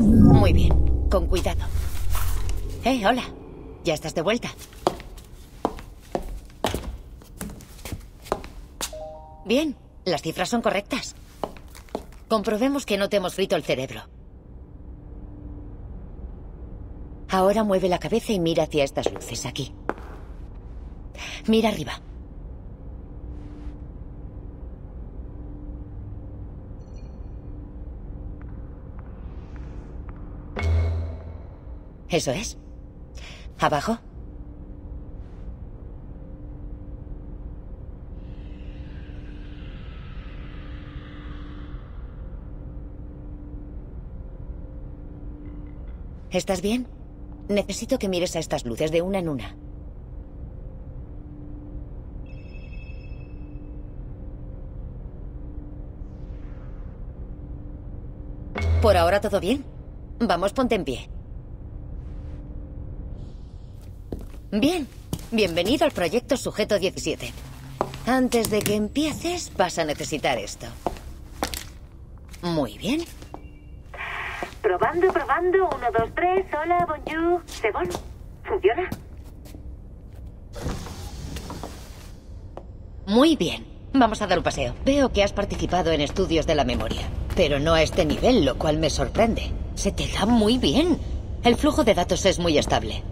Muy bien, con cuidado. Hola. ¿Ya estás de vuelta? Bien, las cifras son correctas. Comprobemos que no te hemos frito el cerebro. Ahora mueve la cabeza y mira hacia estas luces, aquí. Mira arriba. Eso es. ¿Abajo? ¿Estás bien? Necesito que mires a estas luces de una en una. Por ahora todo bien. Vamos, ponte en pie. Bien, bienvenido al proyecto Sujeto 17. Antes de que empieces, vas a necesitar esto. Muy bien. Probando. 1, 2, 3. Hola, bonjour. ¿C'est bon? ¿Funciona? Muy bien. Vamos a dar un paseo. Veo que has participado en estudios de la memoria, pero no a este nivel, lo cual me sorprende. Se te da muy bien. El flujo de datos es muy estable.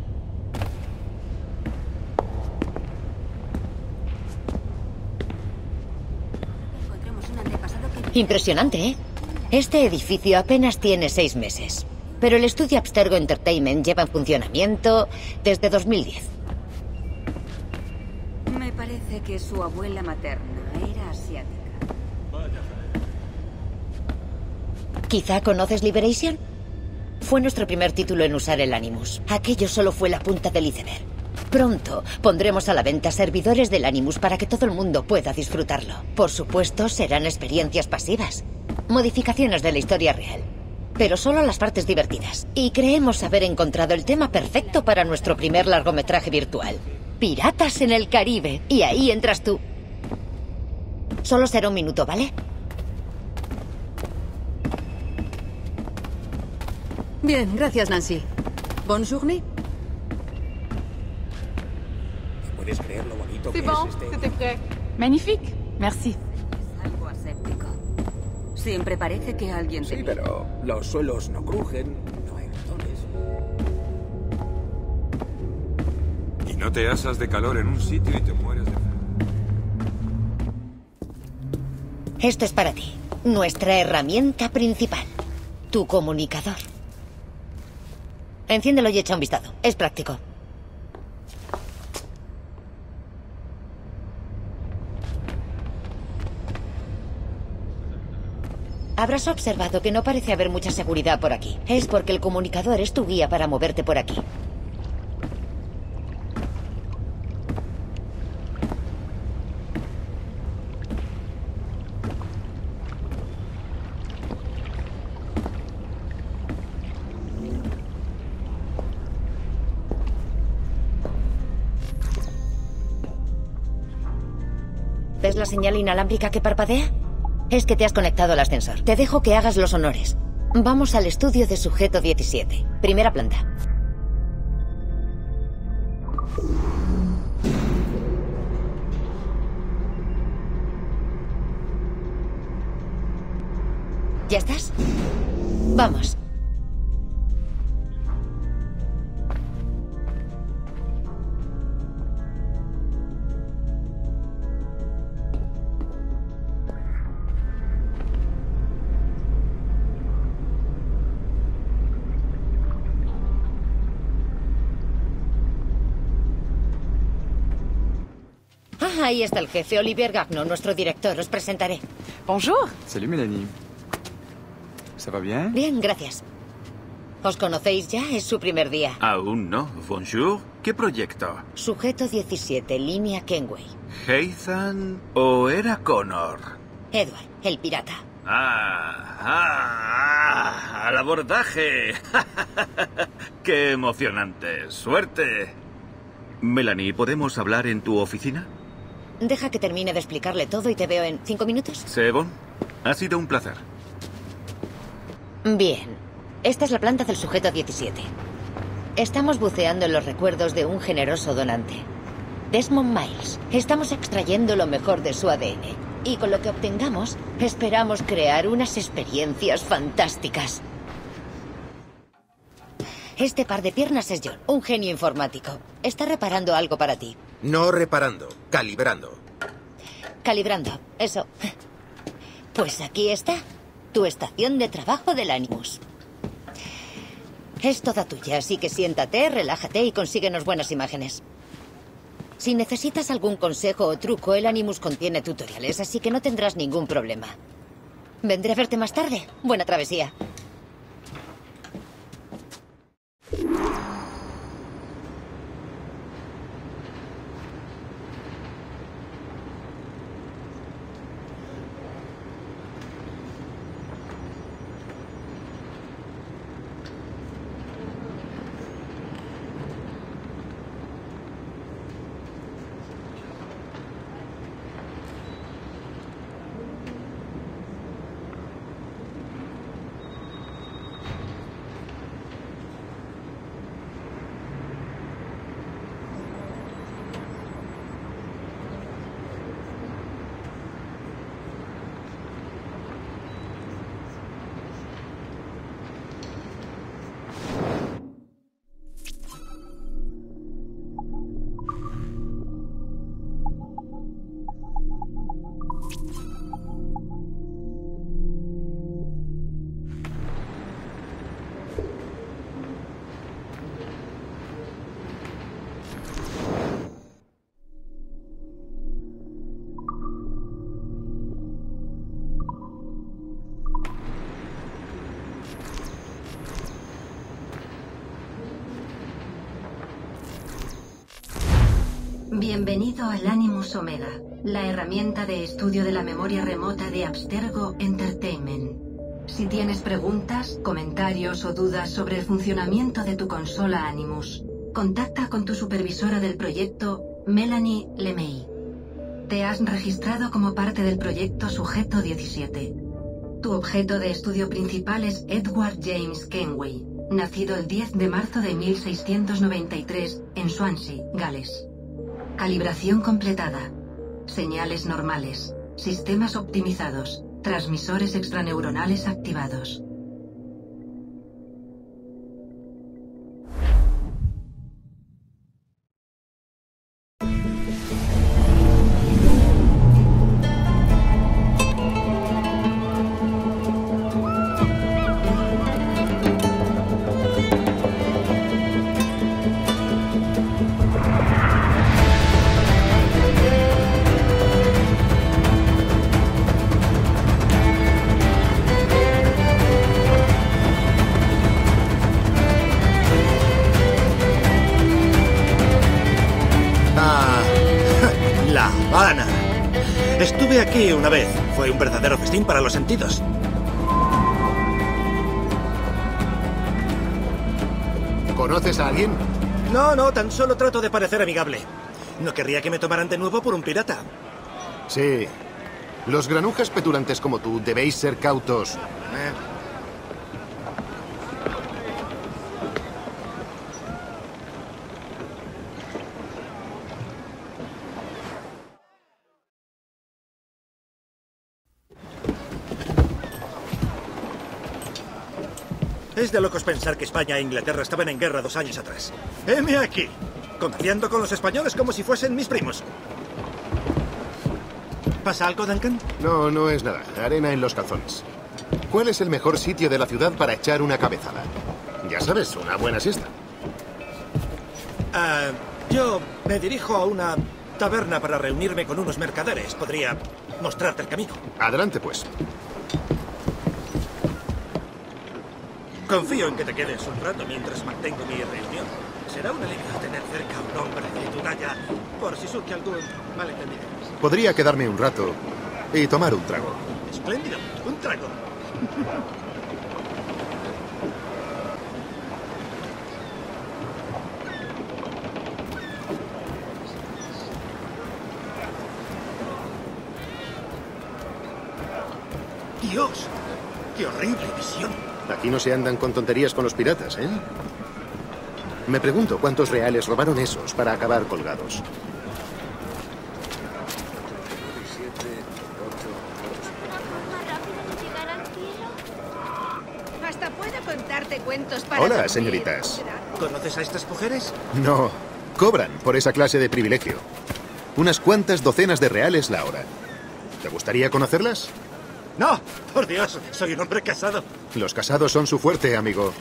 Impresionante, ¿eh? Este edificio apenas tiene 6 meses, pero el estudio Abstergo Entertainment lleva en funcionamiento desde 2010. Me parece que su abuela materna era asiática. ¿Quizá conoces Liberation? Fue nuestro primer título en usar el Animus. Aquello solo fue la punta del iceberg. Pronto pondremos a la venta servidores del Animus para que todo el mundo pueda disfrutarlo. Por supuesto, serán experiencias pasivas. Modificaciones de la historia real. Pero solo las partes divertidas. Y creemos haber encontrado el tema perfecto para nuestro primer largometraje virtual. Piratas en el Caribe. Y ahí entras tú. Solo será un minuto, ¿vale? Bien, gracias, Nancy. Bonne journée. ¿Puedes creer lo bonito que C'est bon, es este? c'était prêt. Magnifique, merci. Algo aséptico. Siempre parece que alguien Sí, te... pero los suelos no crujen, no hay ratones. Y no te asas de calor en un sitio y te mueres de frío. Esto es para ti. Nuestra herramienta principal. Tu comunicador. Enciéndelo y echa un vistazo. Es práctico. Habrás observado que no parece haber mucha seguridad por aquí. Es porque el comunicador es tu guía para moverte por aquí. ¿Ves la señal inalámbrica que parpadea? Es que te has conectado al ascensor. Te dejo que hagas los honores. Vamos al estudio de Sujeto 17. Primera planta. ¿Ya estás? Vamos. Ahí está el jefe, Olivier Gagnon, nuestro director. Os presentaré. Bonjour. Salut Mélanie. ¿Ça va bien? Bien, gracias. ¿Os conocéis ya? Es su primer día. Aún no. Bonjour. ¿Qué proyecto? Sujeto 17, línea Kenway. ¿Heithan o era Connor? Edward, el pirata. ¡Al abordaje! ¡Qué emocionante! ¡Suerte! Melanie, ¿podemos hablar en tu oficina? Deja que termine de explicarle todo y te veo en 5 minutos. Sebon, ha sido un placer. Bien. Esta es la planta del sujeto 17. Estamos buceando en los recuerdos de un generoso donante, Desmond Miles. Estamos extrayendo lo mejor de su ADN. Y con lo que obtengamos, esperamos crear unas experiencias fantásticas. Este par de piernas es John, un genio informático. Está reparando algo para ti. No reparando, calibrando. Calibrando, eso. Pues aquí está, tu estación de trabajo del Animus. Es toda tuya, así que siéntate, relájate y consíguenos buenas imágenes. Si necesitas algún consejo o truco, el Animus contiene tutoriales, así que no tendrás ningún problema. Vendré a verte más tarde. Buena travesía. Bienvenido al Animus Omega, la herramienta de estudio de la memoria remota de Abstergo Entertainment. Si tienes preguntas, comentarios o dudas sobre el funcionamiento de tu consola Animus, contacta con tu supervisora del proyecto, Melanie LeMay. Te has registrado como parte del proyecto Sujeto 17. Tu objeto de estudio principal es Edward James Kenway, nacido el 10 de marzo de 1693 en Swansea, Gales. Calibración completada. Señales normales. Sistemas optimizados. Transmisores extraneuronales activados. Estuve aquí una vez. Fue un verdadero festín para los sentidos. ¿Conoces a alguien? No, tan solo trato de parecer amigable. No querría que me tomaran de nuevo por un pirata. Sí. Los granujas petulantes como tú debéis ser cautos. Es de locos pensar que España e Inglaterra estaban en guerra 2 años atrás. ¡Heme aquí! Comerciando con los españoles como si fuesen mis primos. ¿Pasa algo, Duncan? No, no es nada. Arena en los calzones. ¿Cuál es el mejor sitio de la ciudad para echar una cabezada? Ya sabes, una buena siesta. Yo me dirijo a una taberna para reunirme con unos mercaderes. Podría mostrarte el camino. Adelante, pues. Confío en que te quedes un rato mientras mantengo mi reunión. Será un alivio tener cerca a un hombre de tu talla, por si surge algún malentendido. Podría quedarme un rato y tomar un trago. Espléndido, un trago. ¡Dios! ¡Qué horrible visión! Aquí no se andan con tonterías con los piratas, ¿eh? Me pregunto cuántos reales robaron esos para acabar colgados. Hasta puedo contarte cuentos para Hola, dormir. señoritas. ¿Conoces a estas mujeres? No, cobran por esa clase de privilegio. Unas cuantas docenas de reales la hora. ¿Te gustaría conocerlas? No, por Dios, soy un hombre casado. Los casados son su fuerte, amigo.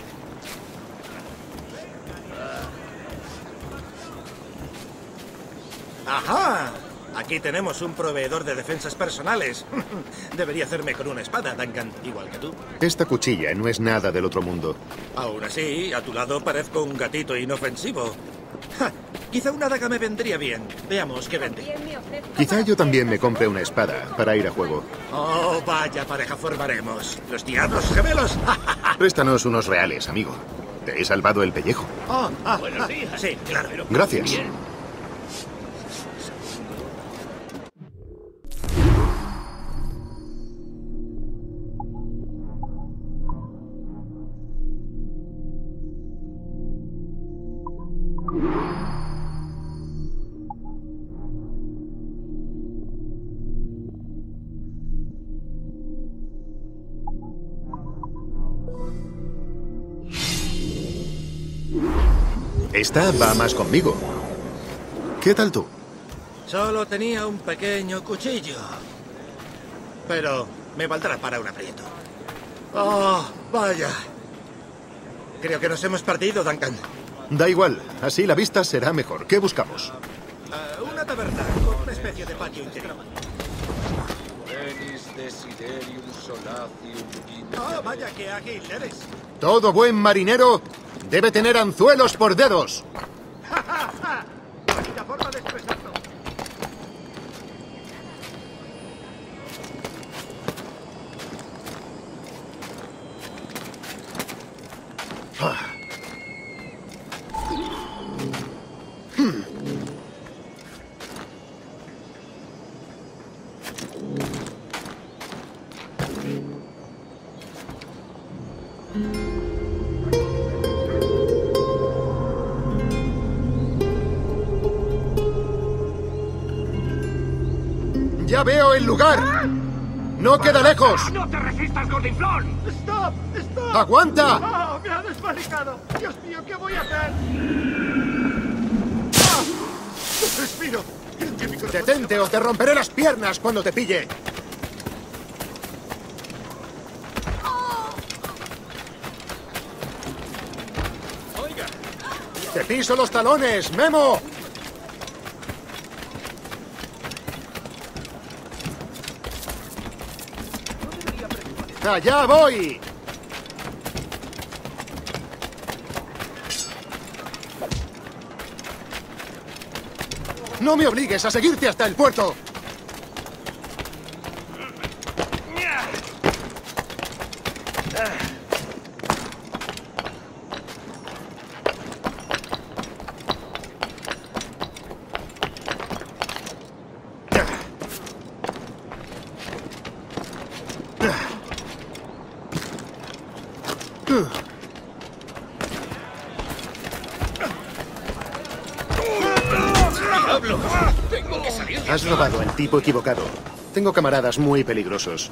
¡Ajá! Aquí tenemos un proveedor de defensas personales. Debería hacerme con una espada, Duncan, igual que tú. Esta cuchilla no es nada del otro mundo. Aún así, a tu lado parezco un gatito inofensivo. Ja, quizá una daga me vendría bien. Veamos qué vende. Quizá yo también me compre una espada para ir a juego. Oh, vaya pareja formaremos. Los diablos gemelos. Préstanos unos reales, amigo. Te he salvado el pellejo. Buenos días. Sí, claro. Gracias. Esta va más conmigo. ¿Qué tal tú? Solo tenía un pequeño cuchillo. Pero me valdrá para un aprieto. Oh, vaya. Creo que nos hemos perdido, Duncan. Da igual, así la vista será mejor. ¿Qué buscamos? Una taberna con una especie de patio interior. Oh, vaya, qué ágil eres. Todo buen marinero debe tener anzuelos por dedos. Bonita forma de expresarlo. ¡Ya veo el lugar! ¡No queda lejos! ¡No te resistas, gordinflón! ¡Stop! ¡Stop! ¡Aguanta! ¡Oh, me ha desvalijado! ¡Dios mío, qué voy a hacer! ¡Respiro! ¡Detente o te romperé las piernas cuando te pille! ¡Oiga! ¡Te piso los talones, Memo! ¡Allá voy! ¡No me obligues a seguirte hasta el puerto! Has robado al tipo equivocado. Tengo camaradas muy peligrosos.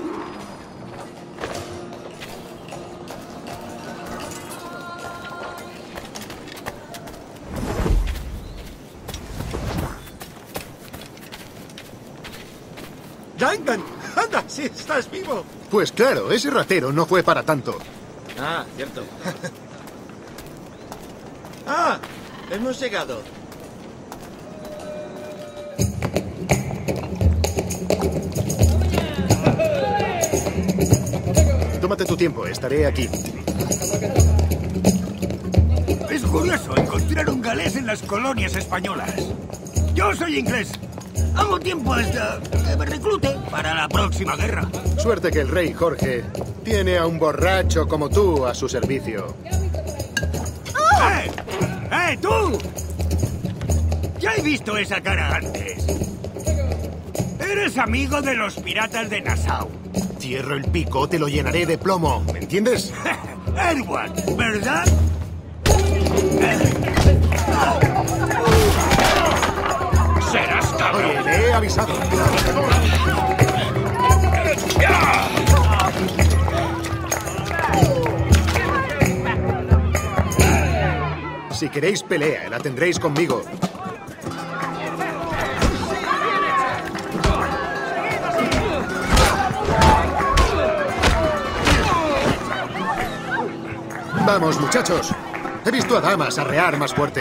¡Duncan! ¡Anda! ¡Sí, estás vivo! Pues claro, ese ratero no fue para tanto. Ah, cierto. ¡Ah! Hemos llegado. Tómate tu tiempo, estaré aquí. Es curioso encontrar un galés en las colonias españolas. Yo soy inglés. Hago tiempo hasta que me reclute para la próxima guerra. Suerte que el rey Jorge tiene a un borracho como tú a su servicio. ¡Tú! Ya he visto esa cara antes. Eres amigo de los piratas de Nassau. Cierro el pico, te lo llenaré de plomo. ¿Me entiendes? Edward, ¿verdad? Serás cabrón. Oye, le he avisado. Si queréis pelea, la tendréis conmigo. Vamos, muchachos. He visto a damas arrear más fuerte.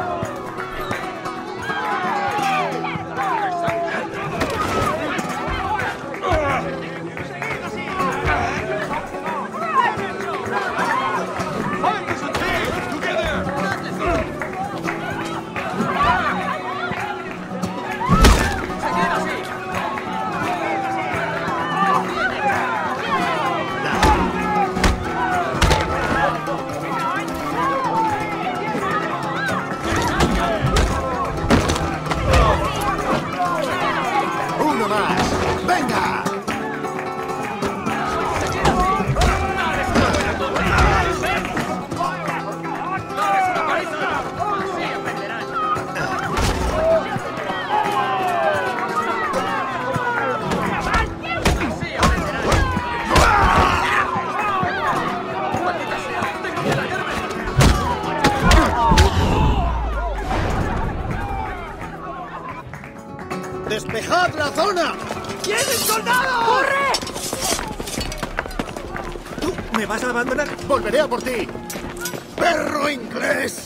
¡Despejad la zona! ¡Vienen soldados! ¡Corre! ¿Tú me vas a abandonar? ¡Volveré a por ti! ¡Perro inglés!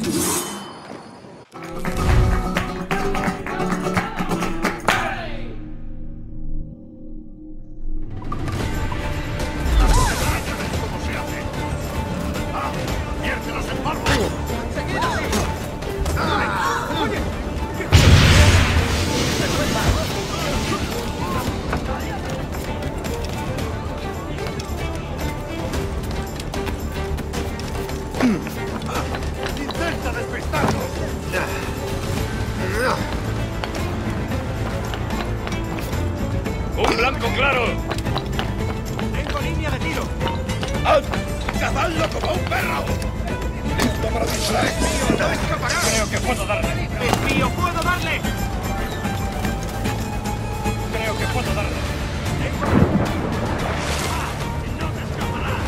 ¡Intenta despistarlo! ¡Un blanco claro! ¡Tengo línea de tiro! ¡Cazadlo como un perro! ¡Listo para disparar! ¡Es mío! ¡No escapará! Creo que puedo darle. ¡Es mío! ¡Puedo darle! Creo que puedo darle. ¡No te escapará!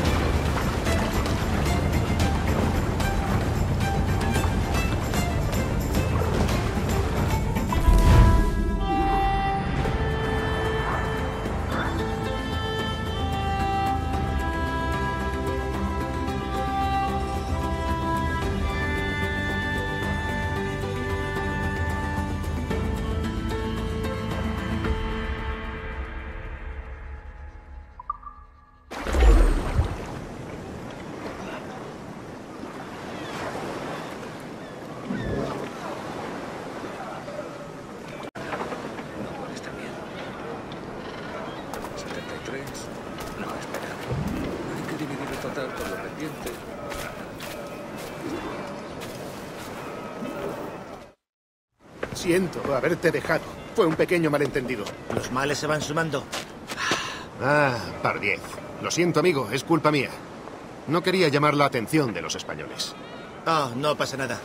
Siento haberte dejado. Fue un pequeño malentendido. Los males se van sumando. Pardiez. Lo siento, amigo, es culpa mía. No quería llamar la atención de los españoles. Oh, no pasa nada.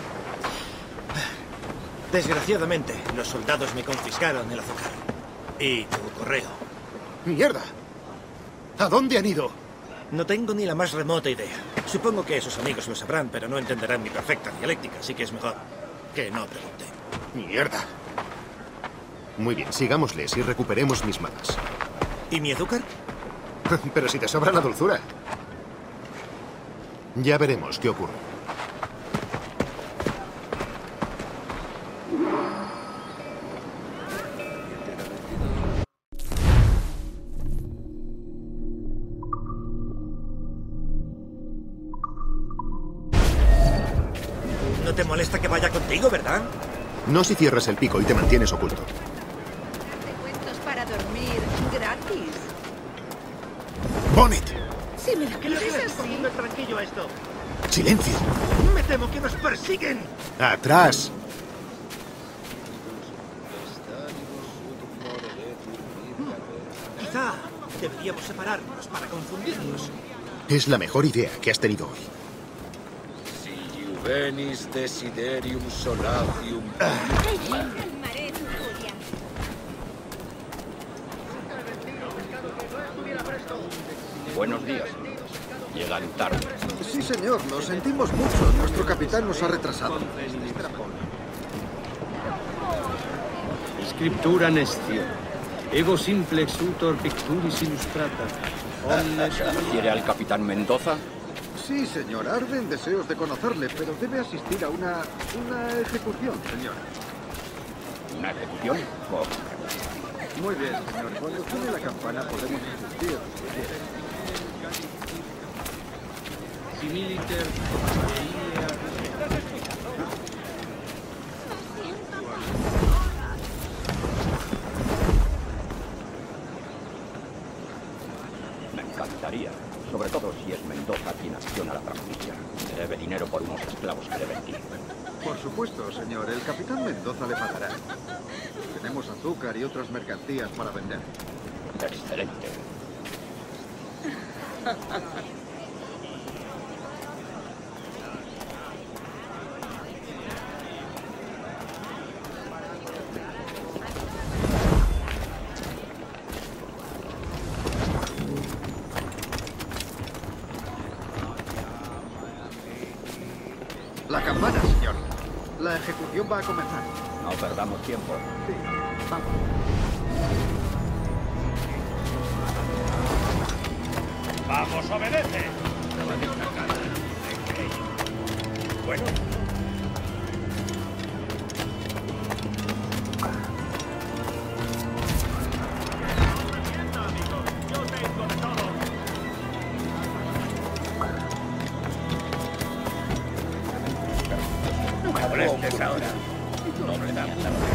Desgraciadamente, los soldados me confiscaron el azúcar. Y tu correo. ¡Mierda! ¿A dónde han ido? No tengo ni la más remota idea. Supongo que sus amigos lo sabrán, pero no entenderán mi perfecta dialéctica, así que es mejor que no pregunte. ¡Mierda! Muy bien, sigámosles y recuperemos mis malas. ¿Y mi azúcar? Pero si te sobra la dulzura. Ya veremos qué ocurre. No te molesta que vaya contigo, ¿verdad? No si cierras el pico y te mantienes oculto. Cuentos para dormir gratis. ¡Bonnet! Si me lo ¿Qué le dices estás así. poniendo el tranquillo a esto? ¡Silencio! Me temo que nos persiguen. ¡Atrás! Quizá Deberíamos separarnos para confundirlos. Es la mejor idea que has tenido hoy. Si juvenis desiderium solatium... Buenos días, amigos. Llegan tarde. Sí, señor, lo sentimos mucho. Nuestro capitán nos ha retrasado. Scriptura nestio. Ego simplex utor picturis illustrata. ¿Se refiere al capitán Mendoza? Sí, señor. Arden deseos de conocerle, pero debe asistir a una ejecución, señor. ¿Una ejecución? Oh. Muy bien, señor. Cuando suene la campana podemos asistir. Similiter. Me encantaría, sobre todo si es Mendoza quien acciona la transmisión. Me debe dinero por unos esclavos que le vendí. Por supuesto, señor. El capitán Mendoza le pagará. Tenemos azúcar y otras mercancías para vender. Excelente. La campana, señor. La ejecución va a comenzar. No perdamos tiempo. Sí. Vamos. ¡Vamos, obedece! Bueno. No me molestes ahora. Doble dama.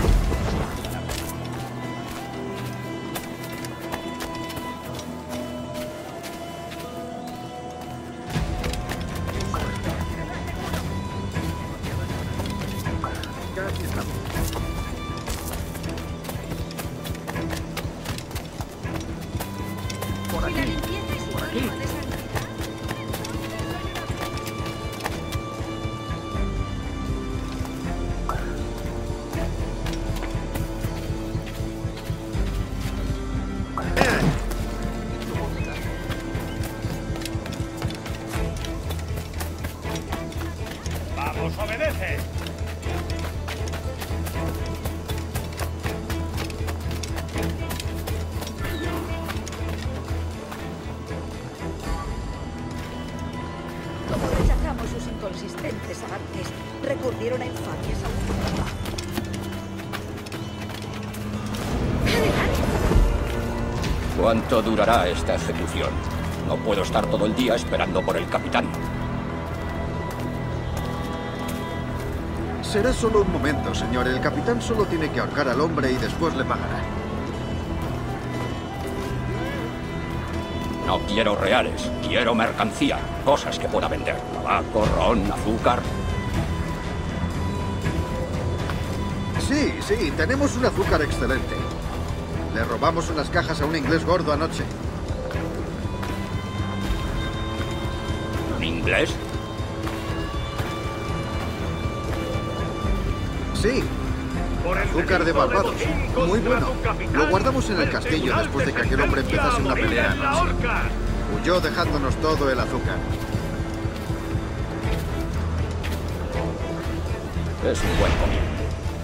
Casi estamos. Por aquí. Por aquí. ¡Vamos, obedece! Como rechazamos sus inconsistentes avances, recurrieron a infamias aún. ¿Cuánto durará esta ejecución? No puedo estar todo el día esperando por el capitán. Será solo un momento, señor. El capitán solo tiene que ahorcar al hombre y después le pagará. No quiero reales, quiero mercancía. Cosas que pueda vender. Tabaco, ron, azúcar. Sí, sí, tenemos un azúcar excelente. Le robamos unas cajas a un inglés gordo anoche. ¿Un inglés? Sí. Azúcar de Barbados. Muy bueno. Lo guardamos en el castillo después de que aquel hombre empezase una pelea anoche. Huyó dejándonos todo el azúcar. Es un buen comienzo.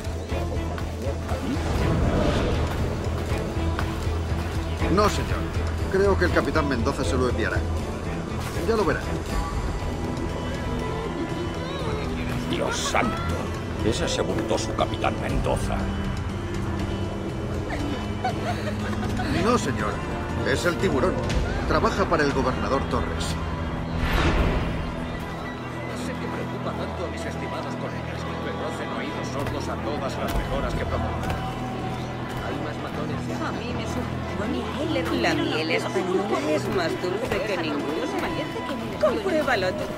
No, señor. Creo que el capitán Mendoza se lo enviará. Ya lo verá. Dios santo. Ese se burló su capitán Mendoza. No, señor. Es el tiburón. Trabaja para el gobernador Torres. No sé qué preocupa tanto a mis estimados colegas, pero hacen oídos sordos a todas las mejoras que propongo. Hay más matones. A mí me supo. La miel española es más dulce que ninguna. Compruébalo tú.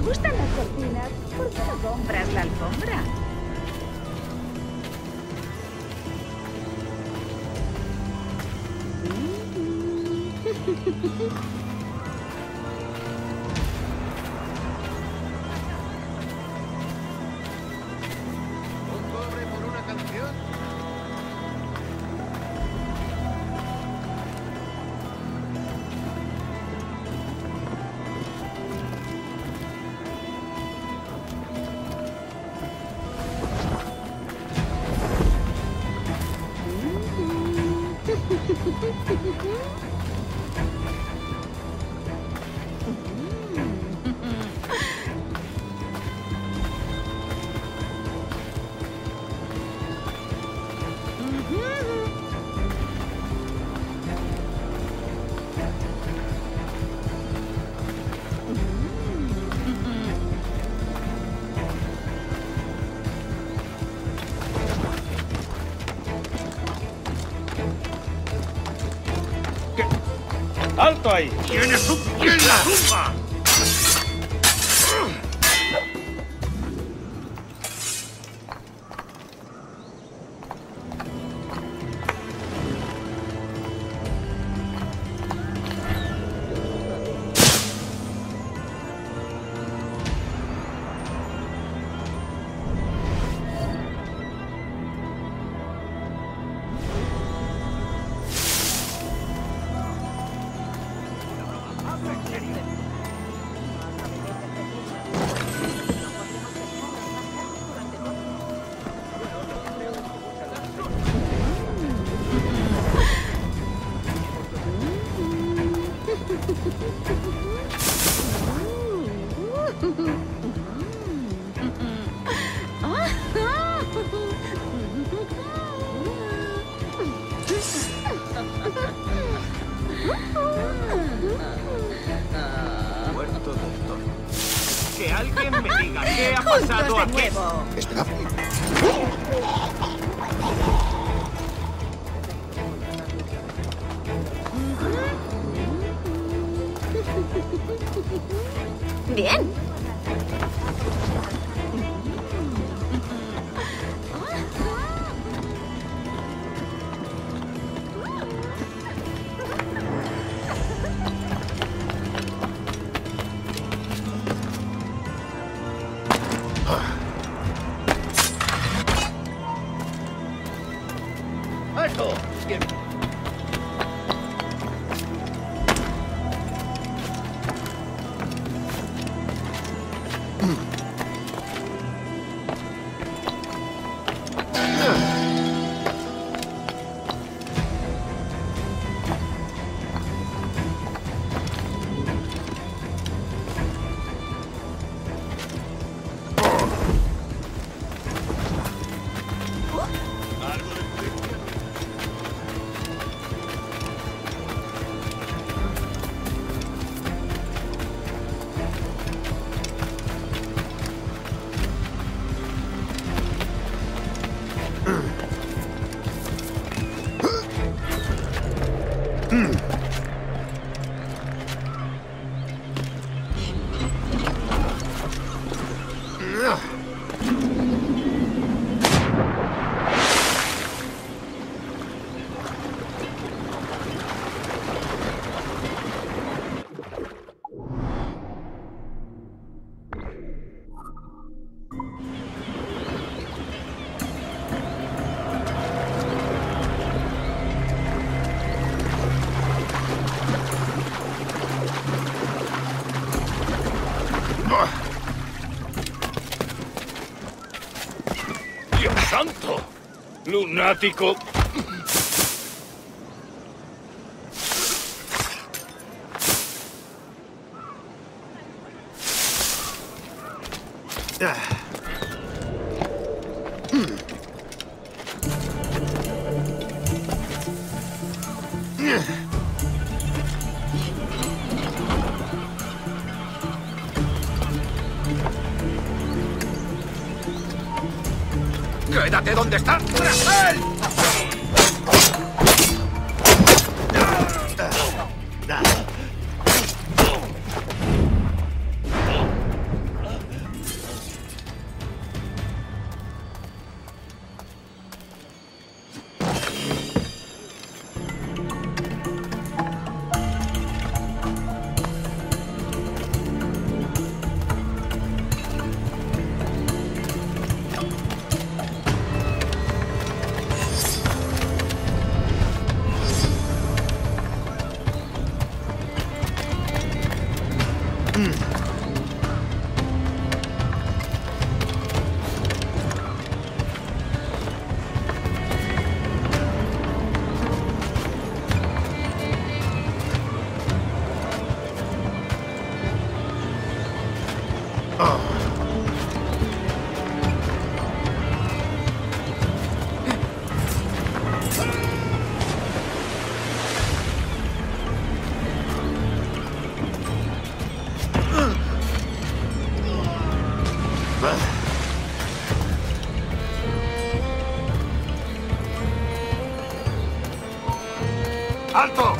gustan las cortinas, ¿por qué no compras la alfombra? ¿Un cobre por una canción? ¡Alto ahí! ¡Tienes un pie en la tumba! Muerto del todo. Que alguien me diga qué ha pasado aquí. Espera. Bien. ¡Alto! ¡Dios santo! ¡Lunático! ¡Quédate donde está! ¡Tras él! ¡Alto!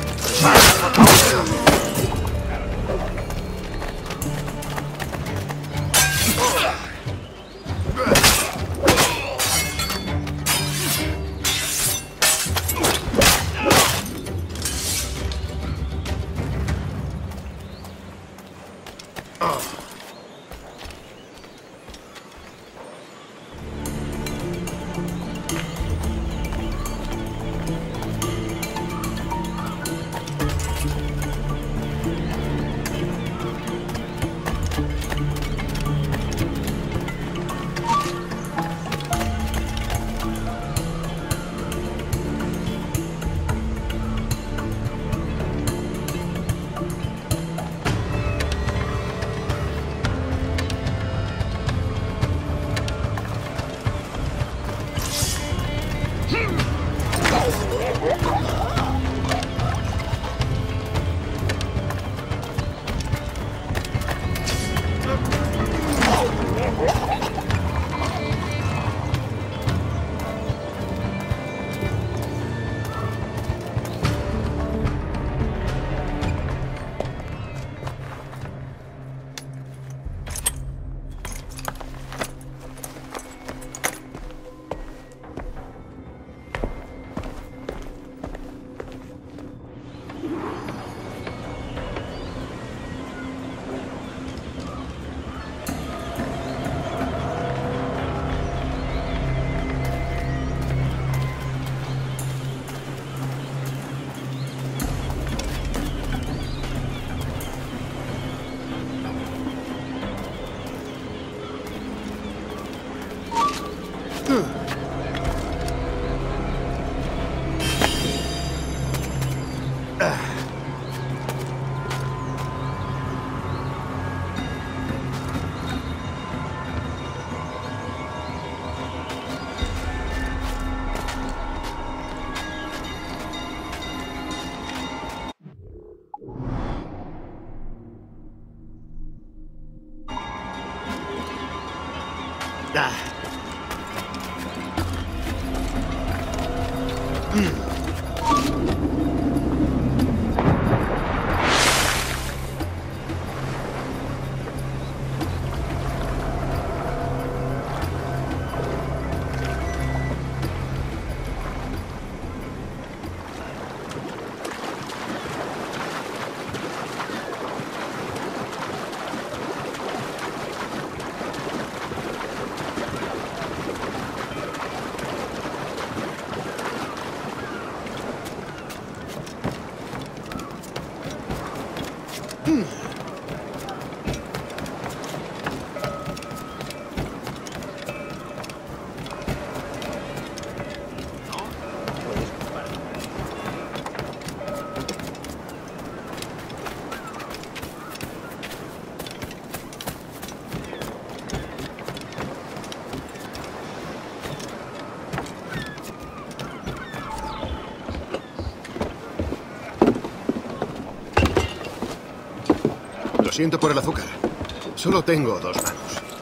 Lo siento por el azúcar. Solo tengo 2 manos.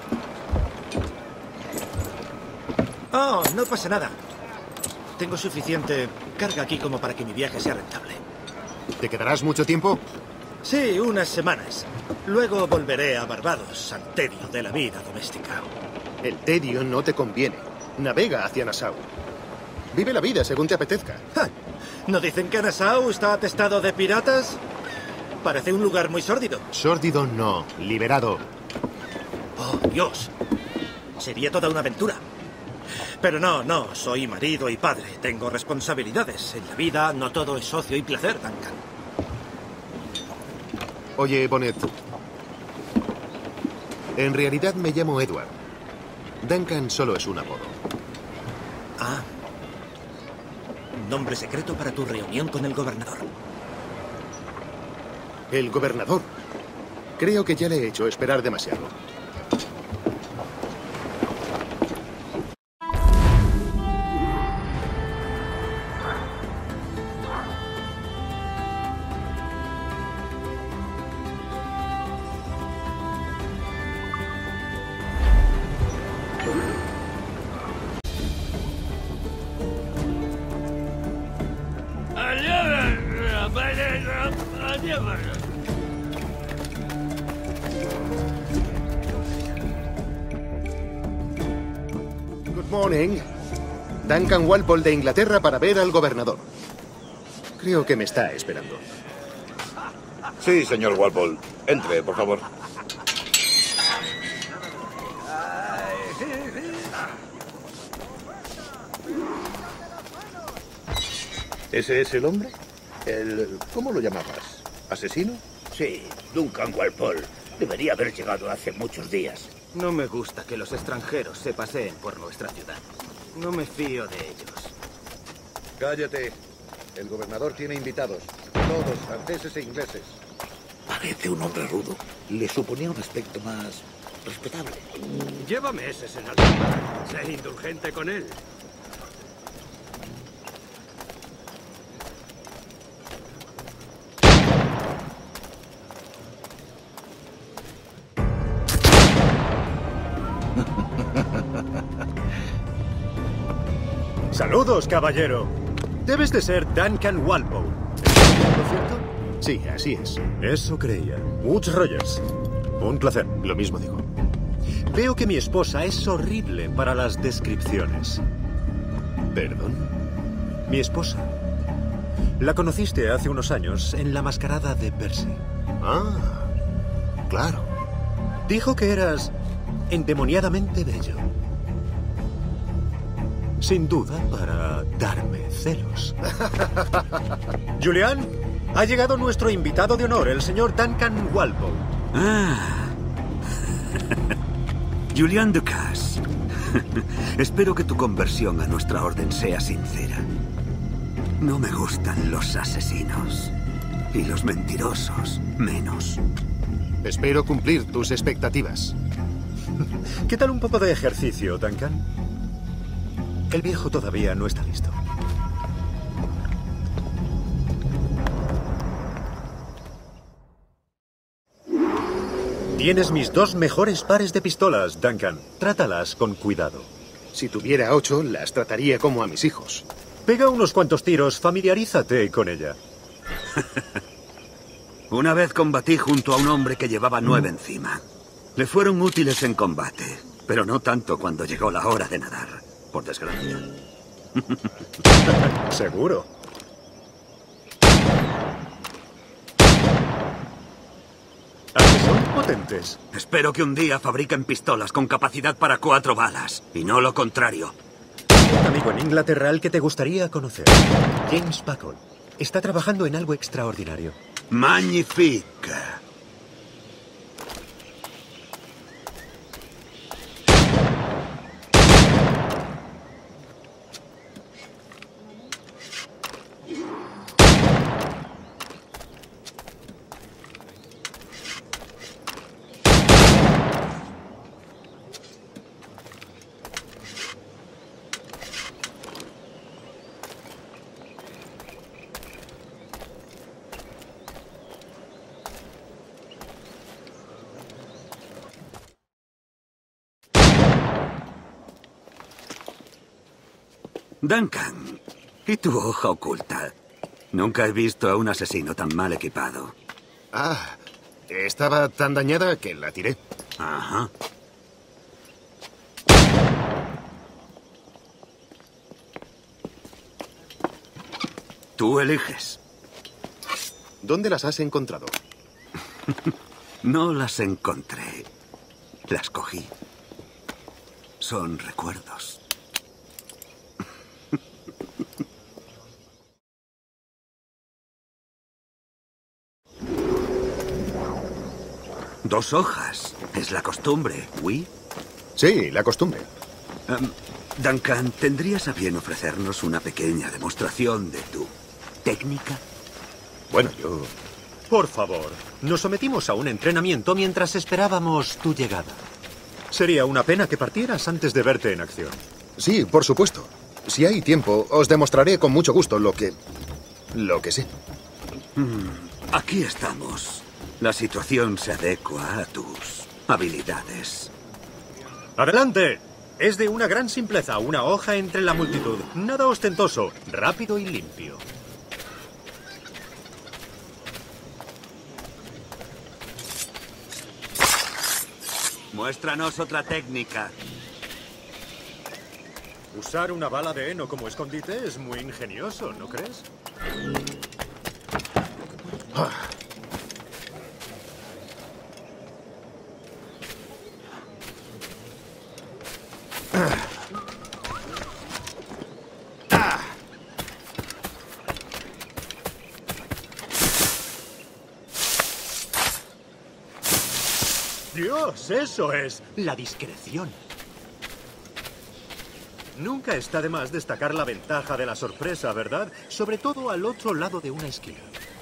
Oh, no pasa nada. Tengo suficiente carga aquí como para que mi viaje sea rentable. ¿Te quedarás mucho tiempo? Sí, unas semanas. Luego volveré a Barbados, al tedio de la vida doméstica. El tedio no te conviene. Navega hacia Nassau. Vive la vida según te apetezca. ¡Ja! ¿No dicen que Nassau está atestado de piratas? Parece un lugar muy sórdido. Sórdido no, liberado. Oh, Dios. Sería toda una aventura. Pero no, soy marido y padre. Tengo responsabilidades. En la vida no todo es ocio y placer, Duncan. Oye, Bonnet. En realidad me llamo Edward. Duncan solo es un apodo. Ah. Nombre secreto para tu reunión con el gobernador. ¿El gobernador? Creo que ya le he hecho esperar demasiado. Good morning. Duncan Walpole de Inglaterra para ver al gobernador. Creo que me está esperando. Sí, señor Walpole. Entre, por favor. ¿Ese es el hombre? ¿Cómo lo llamabas? ¿Asesino? Sí, Duncan Walpole. Debería haber llegado hace muchos días. No me gusta que los extranjeros se paseen por nuestra ciudad. No me fío de ellos. Cállate. El gobernador tiene invitados. Todos franceses e ingleses. Parece un hombre rudo. Le suponía un aspecto más respetable. Lleva meses en alta. Sé indulgente con él. Saludos, caballero. Debes de ser Duncan Walpole. ¿Es lo cierto? Sí, así es. Eso creía. Woods Rogers. Un placer. Lo mismo digo. Veo que mi esposa es horrible para las descripciones. ¿Perdón? Mi esposa. La conociste hace unos años en la mascarada de Percy. Ah, claro. Dijo que eras endemoniadamente bello. Sin duda para darme celos. Julián, ha llegado nuestro invitado de honor, el señor Duncan Walpole. Ah. Julián Ducasse. Espero que tu conversión a nuestra orden sea sincera. No me gustan los asesinos. Y los mentirosos, menos. Espero cumplir tus expectativas. ¿Qué tal un poco de ejercicio, Duncan? El viejo todavía no está listo. Tienes mis 2 mejores pares de pistolas, Duncan. Trátalas con cuidado. Si tuviera 8, las trataría como a mis hijos. Pega unos cuantos tiros, familiarízate con ella. Una vez combatí junto a un hombre que llevaba 9 encima. Le fueron útiles en combate, pero no tanto cuando llegó la hora de nadar. Por desgracia. Seguro. ¿A que son potentes? Espero que un día fabriquen pistolas con capacidad para 4 balas, y no lo contrario. Un amigo en Inglaterra al que te gustaría conocer. James Bacon. Está trabajando en algo extraordinario. Magnifique. Duncan, ¿y tu hoja oculta? Nunca he visto a un asesino tan mal equipado. Ah, estaba tan dañada que la tiré. Ajá. Tú eliges. ¿Dónde las has encontrado? No las encontré. Las cogí. Son recuerdos. Dos hojas. Es la costumbre, ¿oui? Sí, la costumbre. Duncan, ¿tendrías a bien ofrecernos una pequeña demostración de tu técnica? Bueno, yo... Por favor, nos sometimos a un entrenamiento mientras esperábamos tu llegada. Sería una pena que partieras antes de verte en acción. Sí, por supuesto. Si hay tiempo, os demostraré con mucho gusto lo que sé. Aquí estamos. La situación se adecua a tus habilidades. ¡Adelante! Es de una gran simpleza, una hoja entre la multitud. Nada ostentoso, rápido y limpio. Muéstranos otra técnica. Usar una bala de heno como escondite es muy ingenioso, ¿no crees? Dios, eso es la discreción. Nunca está de más destacar la ventaja de la sorpresa, ¿verdad? Sobre todo al otro lado de una esquina.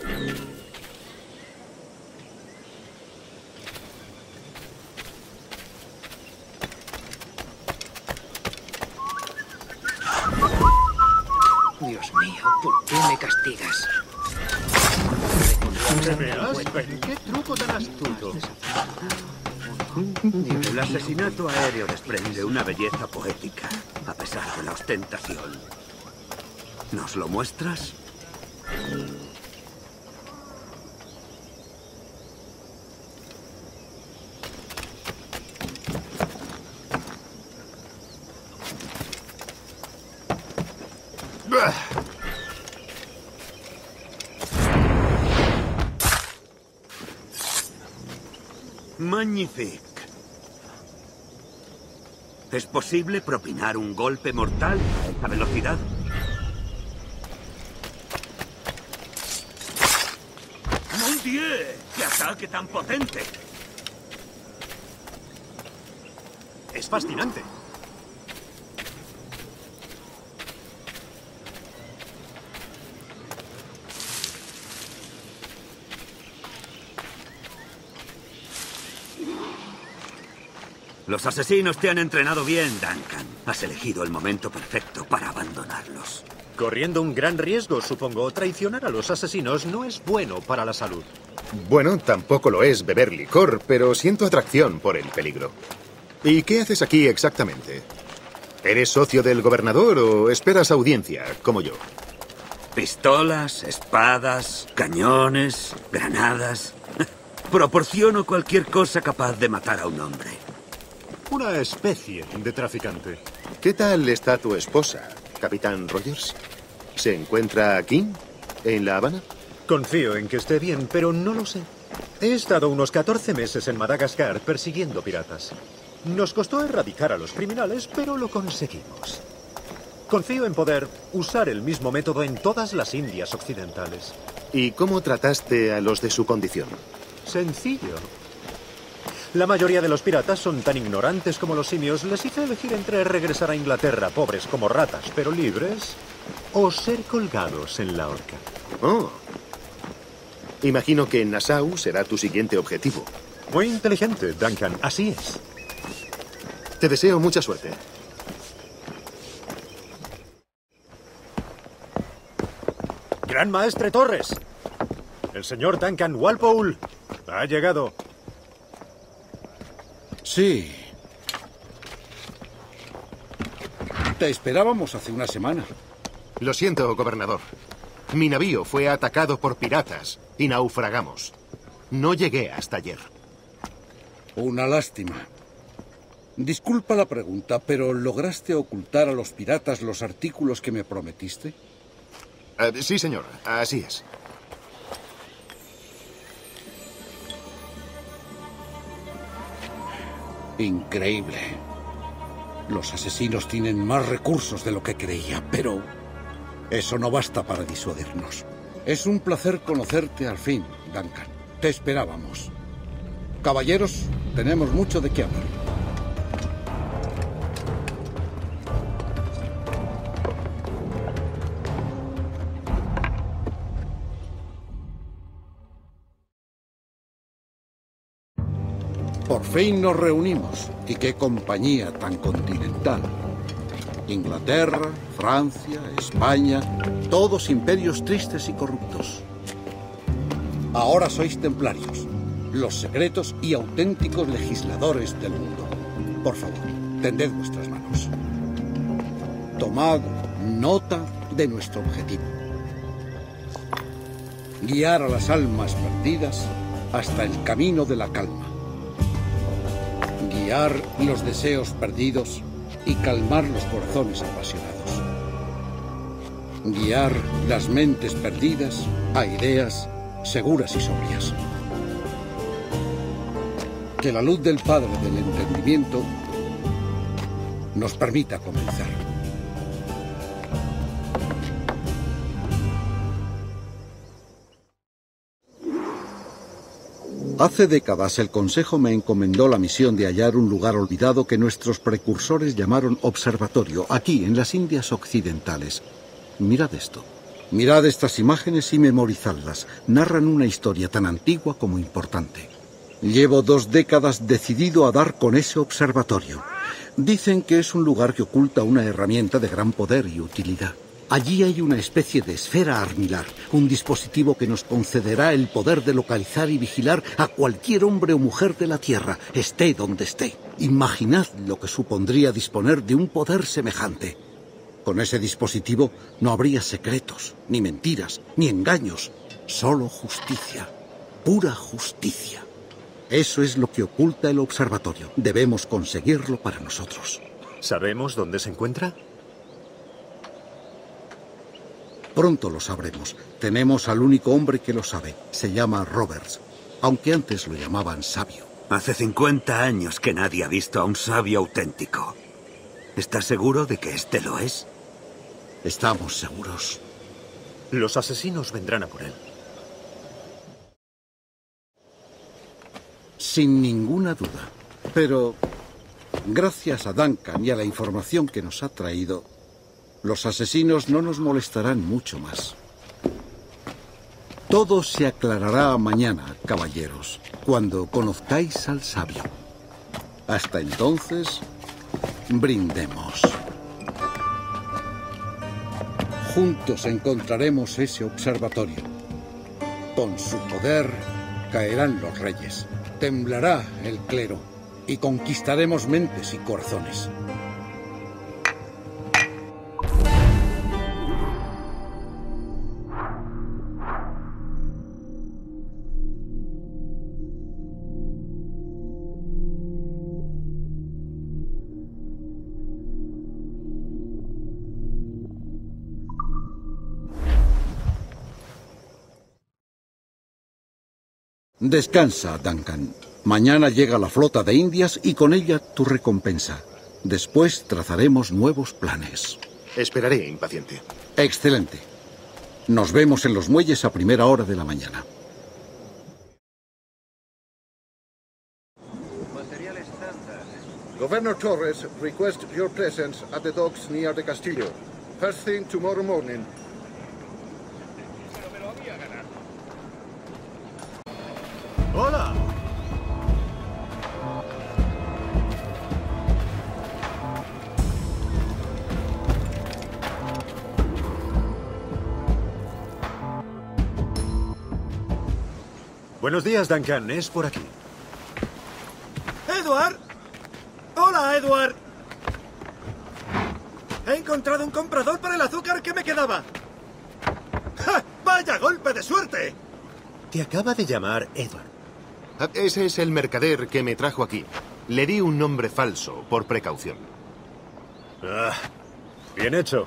Dios mío, ¿por qué me castigas? ¿Te veas? ¿Ven qué truco tan astuto? El asesinato aéreo desprende una belleza poética, a pesar de la ostentación. ¿Nos lo muestras? Magnifique. ¿Es posible propinar un golpe mortal a esta velocidad? ¡Mon Dieu! ¡Qué ataque tan potente! Es fascinante. Los asesinos te han entrenado bien, Duncan. Has elegido el momento perfecto para abandonarlos. Corriendo un gran riesgo, supongo. Traicionar a los asesinos no es bueno para la salud. Bueno, tampoco lo es beber licor, pero siento atracción por el peligro. ¿Y qué haces aquí exactamente? ¿Eres socio del gobernador o esperas audiencia, como yo? Pistolas, espadas, cañones, granadas. Proporciono cualquier cosa capaz de matar a un hombre. Una especie de traficante. ¿Qué tal está tu esposa, Capitán Rogers? ¿Se encuentra aquí, en La Habana? Confío en que esté bien, pero no lo sé. He estado unos 14 meses en Madagascar persiguiendo piratas. Nos costó erradicar a los criminales, pero lo conseguimos. Confío en poder usar el mismo método en todas las Indias occidentales. ¿Y cómo trataste a los de su condición? Sencillo. La mayoría de los piratas son tan ignorantes como los simios. Les hice elegir entre regresar a Inglaterra pobres como ratas, pero libres, o ser colgados en la horca. Oh. Imagino que Nassau será tu siguiente objetivo. Muy inteligente, Duncan. Así es. Te deseo mucha suerte. Gran Maestre Torres. El señor Duncan Walpole ha llegado. Sí. Te esperábamos hace una semana. Lo siento, gobernador. Mi navío fue atacado por piratas y naufragamos. No llegué hasta ayer. Una lástima. Disculpa la pregunta, pero ¿lograste ocultar a los piratas los artículos que me prometiste? Sí, señor. Así es. Increíble. Los asesinos tienen más recursos de lo que creía, pero eso no basta para disuadirnos. Es un placer conocerte al fin, Duncan. Te esperábamos. Caballeros, tenemos mucho de qué hablar. Por fin nos reunimos. Y qué compañía tan continental. Inglaterra, Francia, España, todos imperios tristes y corruptos. Ahora sois templarios, los secretos y auténticos legisladores del mundo. Por favor, tended vuestras manos. Tomad nota de nuestro objetivo. Guiar a las almas perdidas hasta el camino de la calma. guiar los deseos perdidos y calmar los corazones apasionados. Guiar las mentes perdidas a ideas seguras y sobrias. Que la luz del Padre del entendimiento nos permita comenzar. Hace décadas el Consejo me encomendó la misión de hallar un lugar olvidado que nuestros precursores llamaron observatorio, aquí en las Indias Occidentales. Mirad esto. Mirad estas imágenes y memorizadlas. Narran una historia tan antigua como importante. Llevo 2 décadas decidido a dar con ese observatorio. Dicen que es un lugar que oculta una herramienta de gran poder y utilidad. Allí hay una especie de esfera armilar, un dispositivo que nos concederá el poder de localizar y vigilar a cualquier hombre o mujer de la Tierra, esté donde esté. Imaginad lo que supondría disponer de un poder semejante. Con ese dispositivo no habría secretos, ni mentiras, ni engaños, solo justicia, pura justicia. Eso es lo que oculta el observatorio. Debemos conseguirlo para nosotros. ¿Sabemos dónde se encuentra? Pronto lo sabremos. Tenemos al único hombre que lo sabe. Se llama Roberts, aunque antes lo llamaban sabio. Hace 50 años que nadie ha visto a un sabio auténtico. ¿Estás seguro de que este lo es? Estamos seguros. Los asesinos vendrán a por él. Sin ninguna duda. Pero, gracias a Duncan y a la información que nos ha traído, los asesinos no nos molestarán mucho más. Todo se aclarará mañana, caballeros, cuando conozcáis al sabio. Hasta entonces, brindemos. Juntos encontraremos ese observatorio. Con su poder caerán los reyes, temblará el clero y conquistaremos mentes y corazones. Descansa, Duncan. Mañana llega la flota de Indias y con ella tu recompensa. Después trazaremos nuevos planes. Esperaré, impaciente. Excelente. Nos vemos en los muelles a primera hora de la mañana. Governor Torres requests your presence at the docks near the castillo. First thing tomorrow morning. ¡Hola! Buenos días, Duncan. Es por aquí. ¡Edward! ¡Hola, Edward! He encontrado un comprador para el azúcar que me quedaba. ¡Ja! ¡Vaya golpe de suerte! Te acaba de llamar Edward. Ese es el mercader que me trajo aquí. Le di un nombre falso, por precaución. Ah, bien hecho.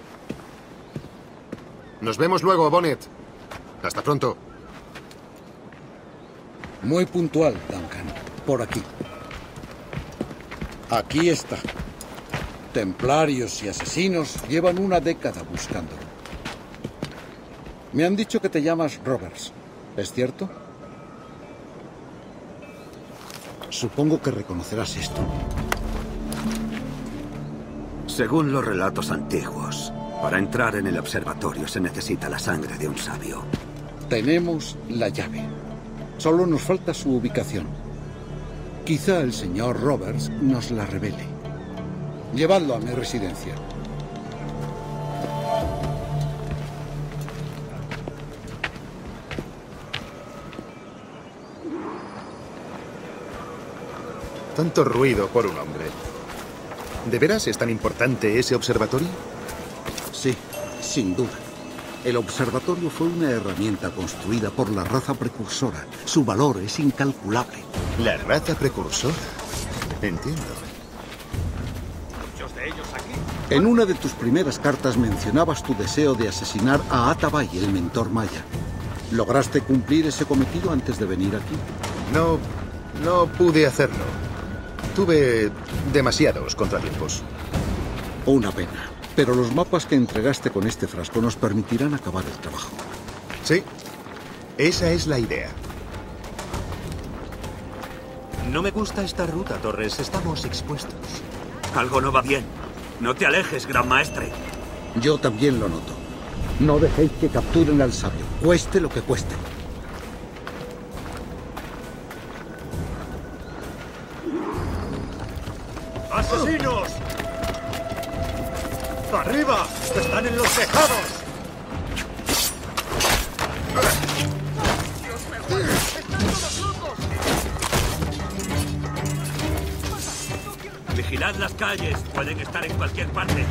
Nos vemos luego, Bonnet. Hasta pronto. Muy puntual, Duncan. Por aquí. Aquí está. Templarios y asesinos llevan una década buscándolo. Me han dicho que te llamas Roberts. ¿Es cierto? Supongo que reconocerás esto. Según los relatos antiguos, para entrar en el observatorio se necesita la sangre de un sabio. Tenemos la llave. Solo nos falta su ubicación. Quizá el señor Roberts nos la revele. Llevadlo a mi residencia. Tanto ruido por un hombre. ¿De veras es tan importante ese observatorio? Sí, sin duda. El observatorio fue una herramienta construida por la raza precursora. Su valor es incalculable. ¿La raza precursora? Entiendo. Muchos de ellos aquí. En una de tus primeras cartas mencionabas tu deseo de asesinar a Atabay, el mentor maya. ¿Lograste cumplir ese cometido antes de venir aquí? No pude hacerlo. Tuve demasiados contratiempos. Una pena. Pero los mapas que entregaste con este frasco nos permitirán acabar el trabajo. Sí, esa es la idea. No me gusta esta ruta, Torres. Estamos expuestos. Algo no va bien. No te alejes, gran maestre. Yo también lo noto. No dejéis que capturen al sabio, cueste lo que cueste. ¡Asesinos! ¡Arriba! ¡Están en los tejados! Vigilad las calles. Pueden estar en cualquier parte.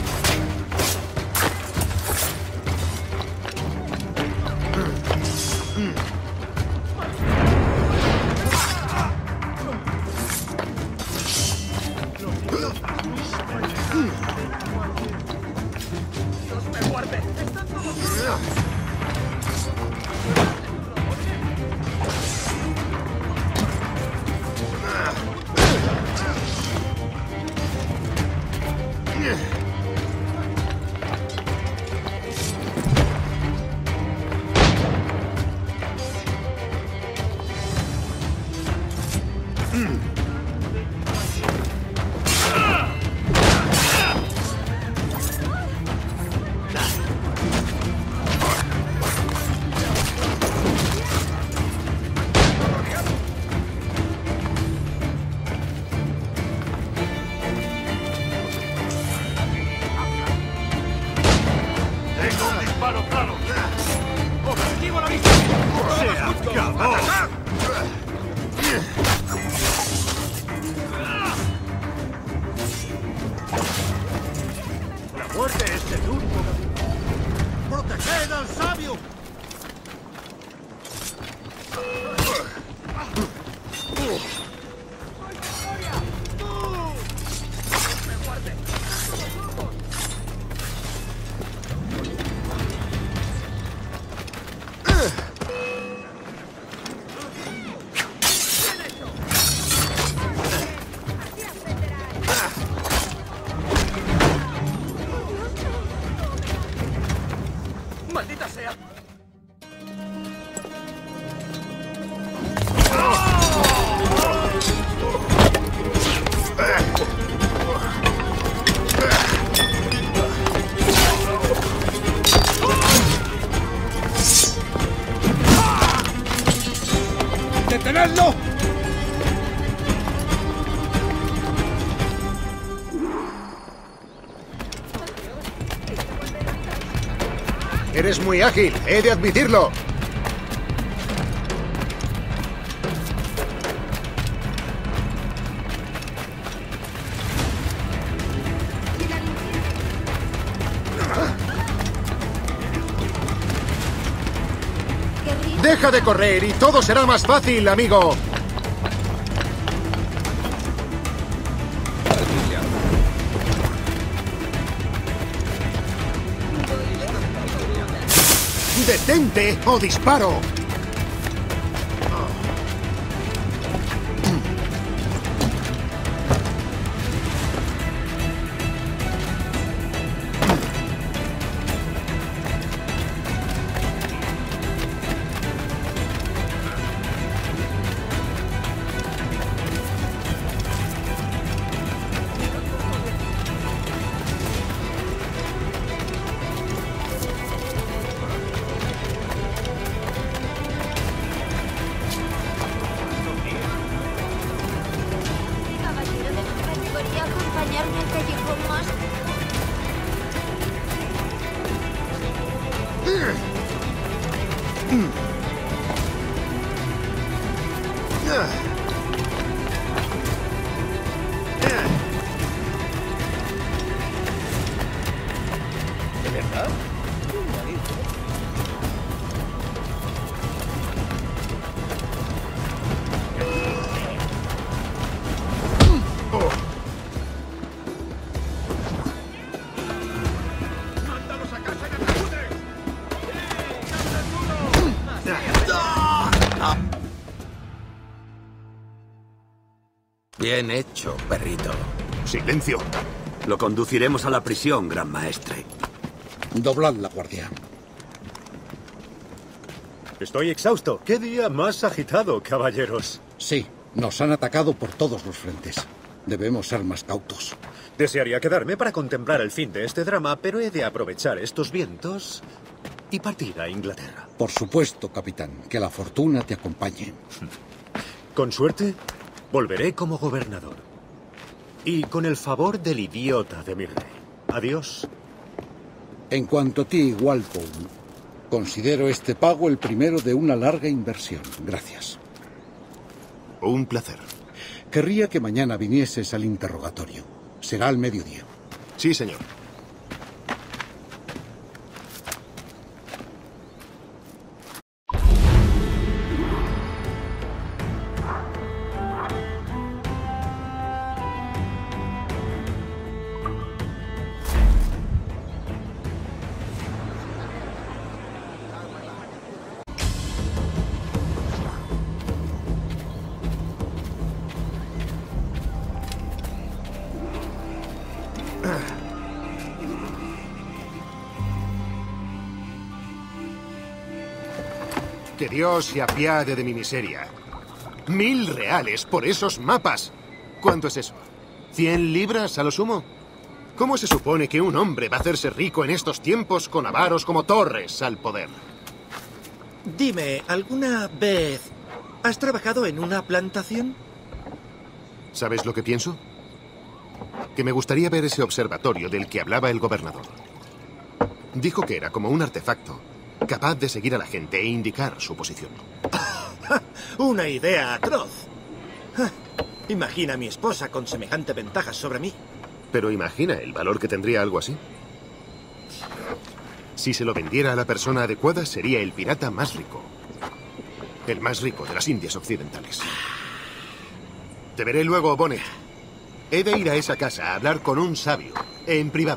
¡Maldita sea! ¡Detenedlo! Eres muy ágil, he de admitirlo. Deja de correr y todo será más fácil, amigo. ¡Detente o disparo! ¿De verdad? Bien hecho, perrito. Silencio. Lo conduciremos a la prisión, Gran Maestre. Doblad la guardia. Estoy exhausto. ¿Qué día más agitado, caballeros? Sí, nos han atacado por todos los frentes. Debemos ser más cautos. Desearía quedarme para contemplar el fin de este drama, pero he de aprovechar estos vientos y partir a Inglaterra. Por supuesto, capitán. Que la fortuna te acompañe. Con suerte, volveré como gobernador. Y con el favor del idiota de mi rey. Adiós. En cuanto a ti, Walpole, considero este pago el primero de una larga inversión. Gracias. Un placer. Querría que mañana vinieses al interrogatorio. Será al mediodía. Sí, señor. Que Dios se apiade de mi miseria. 1000 reales por esos mapas. ¿Cuánto es eso? ¿100 libras a lo sumo? ¿Cómo se supone que un hombre va a hacerse rico en estos tiempos con avaros como Torres al poder? Dime, ¿alguna vez has trabajado en una plantación? ¿Sabes lo que pienso? Que me gustaría ver ese observatorio del que hablaba el gobernador. Dijo que era como un artefacto, capaz de seguir a la gente e indicar su posición. Una idea atroz. Imagina a mi esposa con semejante ventaja sobre mí. Pero imagina el valor que tendría algo así. Si se lo vendiera a la persona adecuada, sería el pirata más rico. El más rico de las Indias Occidentales. Te veré luego, Bonnet. He de ir a esa casa a hablar con un sabio, en privado.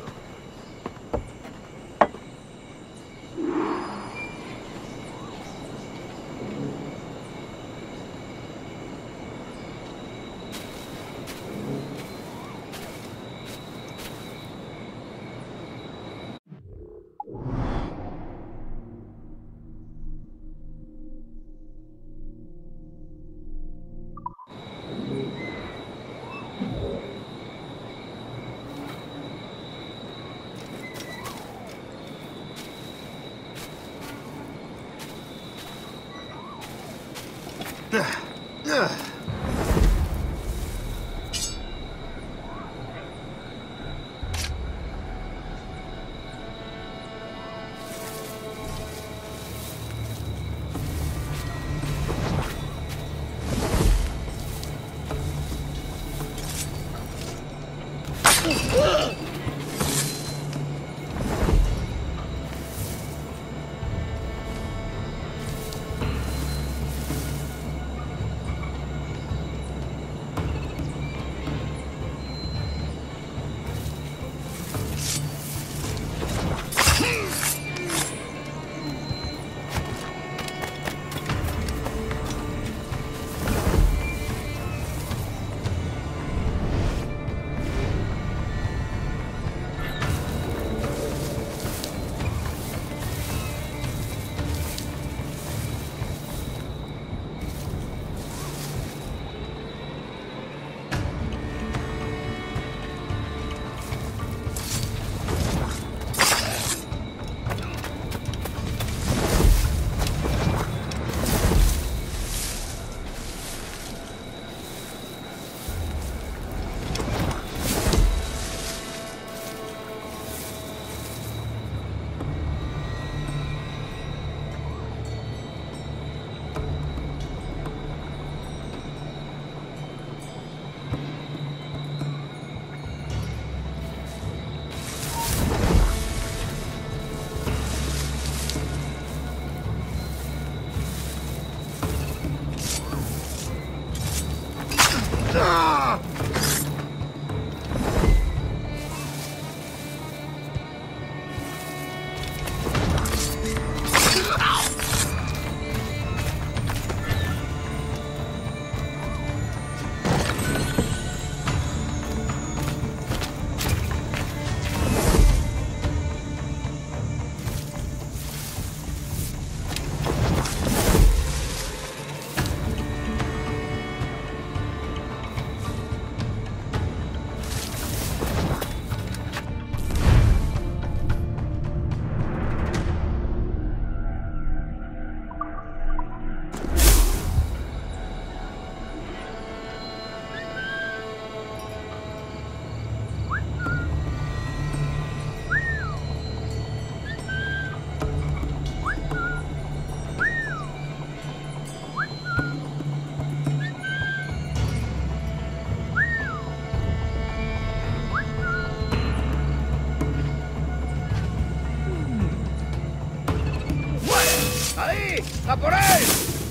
¡A por él!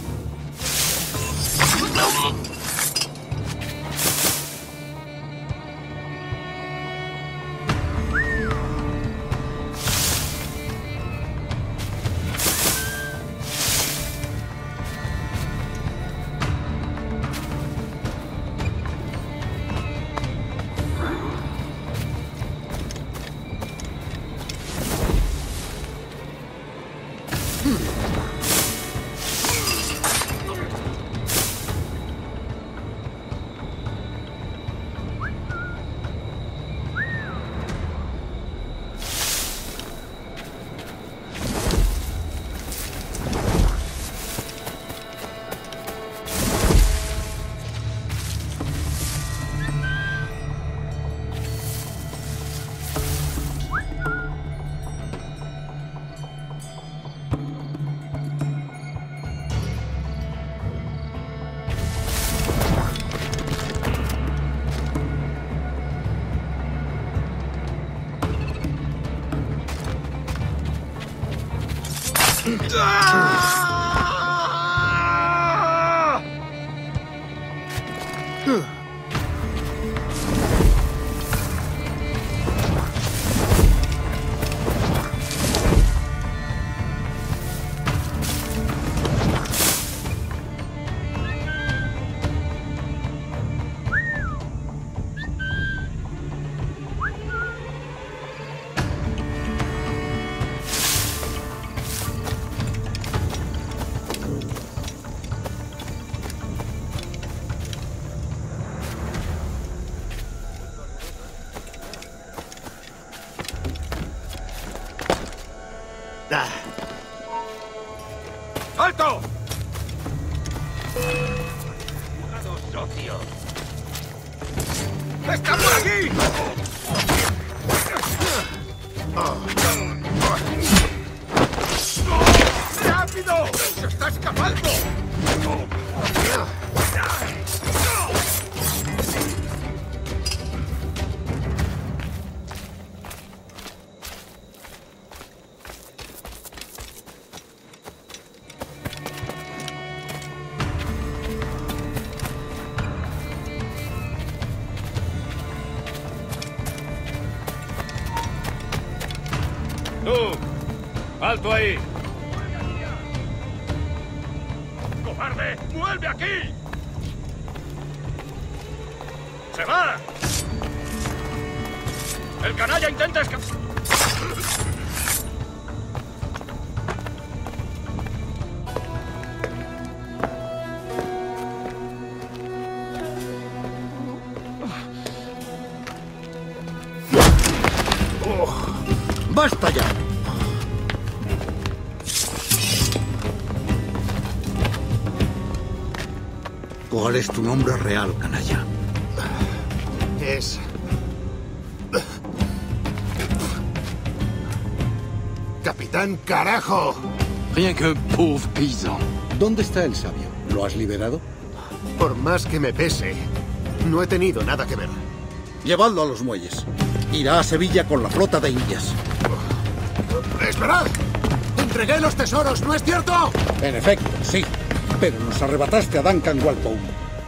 ¡Alto! ¡Socio! ¡Está por aquí! ¡Rápido! ¡Se está escapando! ¡Tú! ¡Alto ahí! ¡Cobarde! ¡Vuelve aquí! ¡Se va! ¡El canalla intenta escapar! ¡Basta ya! ¿Cuál es tu nombre real, canalla? Es... ¡Capitán Carajo! Rien que pauvre paysan. ¿Dónde está el sabio? ¿Lo has liberado? Por más que me pese, no he tenido nada que ver. Llevadlo a los muelles. Irá a Sevilla con la flota de indias. ¡Esperad! ¡Entregué los tesoros, ¿no es cierto? En efecto, sí. Pero nos arrebataste a Duncan Walpole.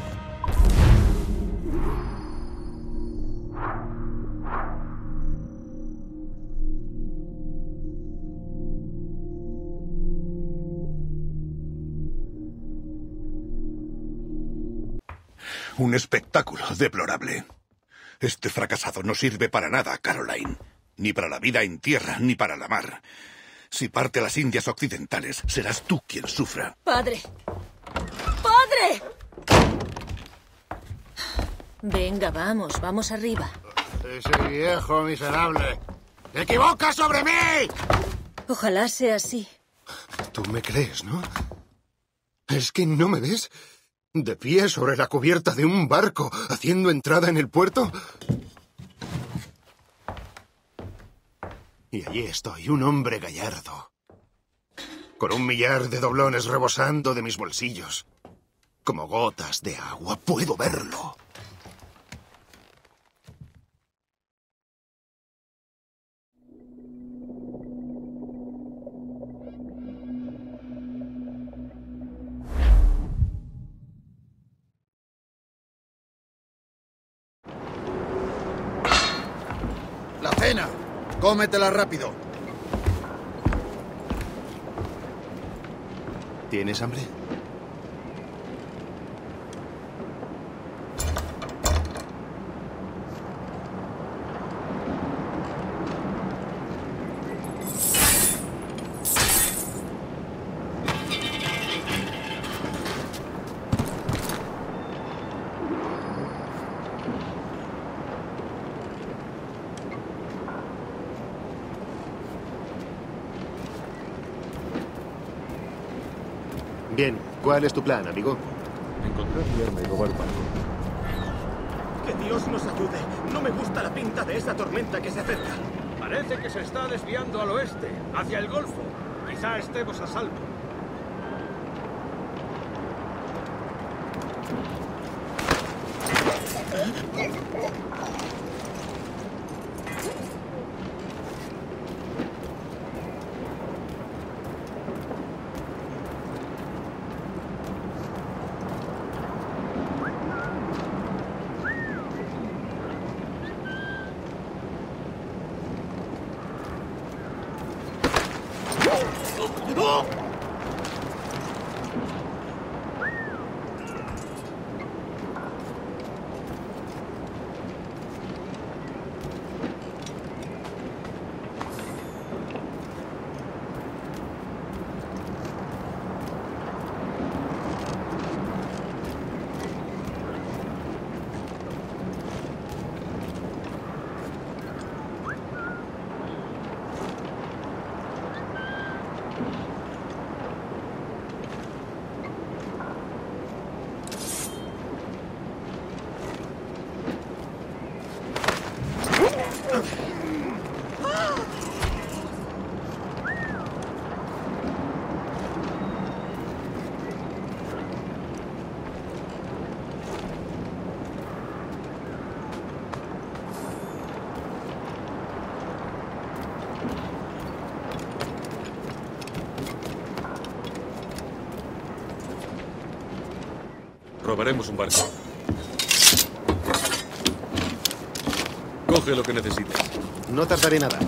Un espectáculo deplorable. Este fracasado no sirve para nada, Caroline. Ni para la vida en tierra, ni para la mar. Si parte a las Indias Occidentales, serás tú quien sufra. ¡Padre! ¡Padre! Venga, vamos arriba. Ese viejo miserable. ¡Te equivocas sobre mí! Ojalá sea así. Tú me crees, ¿no? ¿Es que no me ves? ¿De pie sobre la cubierta de un barco, haciendo entrada en el puerto? Y allí estoy, un hombre gallardo, con 1 millar de doblones rebosando de mis bolsillos. Como gotas de agua, puedo verlo. La cena. Cómetela rápido. ¿Tienes hambre? Bien, ¿cuál es tu plan, amigo? Encontrar mi arma y robar barco. Que Dios nos ayude. No me gusta la pinta de esa tormenta que se acerca. Parece que se está desviando al oeste, hacia el Golfo. Quizá estemos a salvo. Robaremos un barco. Coge lo que necesites. No tardaré nada.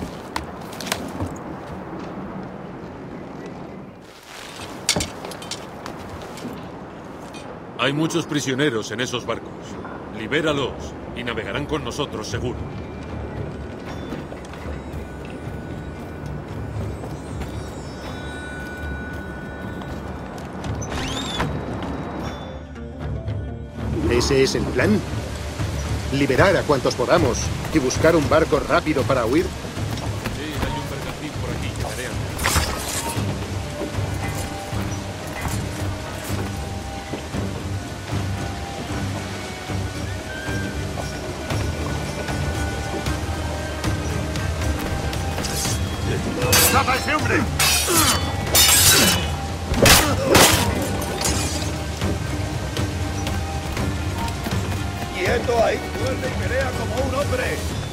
Hay muchos prisioneros en esos barcos. Libéralos y navegarán con nosotros seguro. ¿Ese es el plan? ¿Liberar a cuantos podamos y buscar un barco rápido para huir? Sí, hay un bergantín por aquí. Llegaré antes. ¡Tapa a ese hombre! ¡Quieto ahí! ¡Fuerte y pelea como un hombre!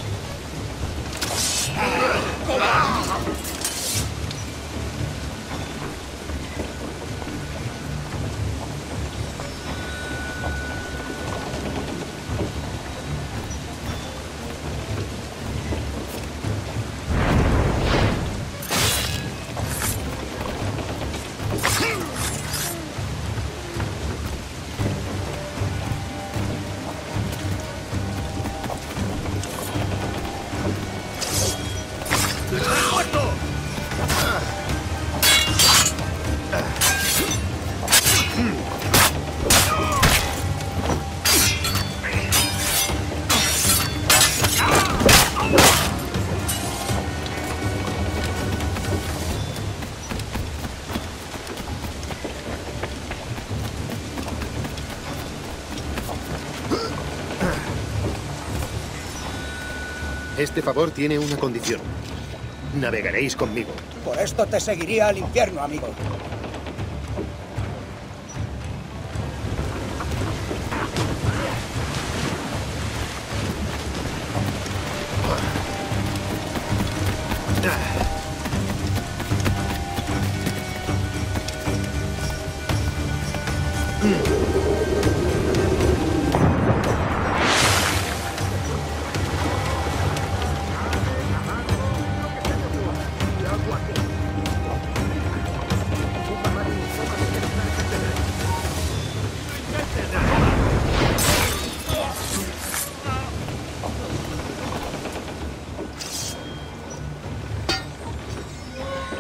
Este favor tiene una condición. Navegaréis conmigo. Por esto te seguiría al infierno, amigo.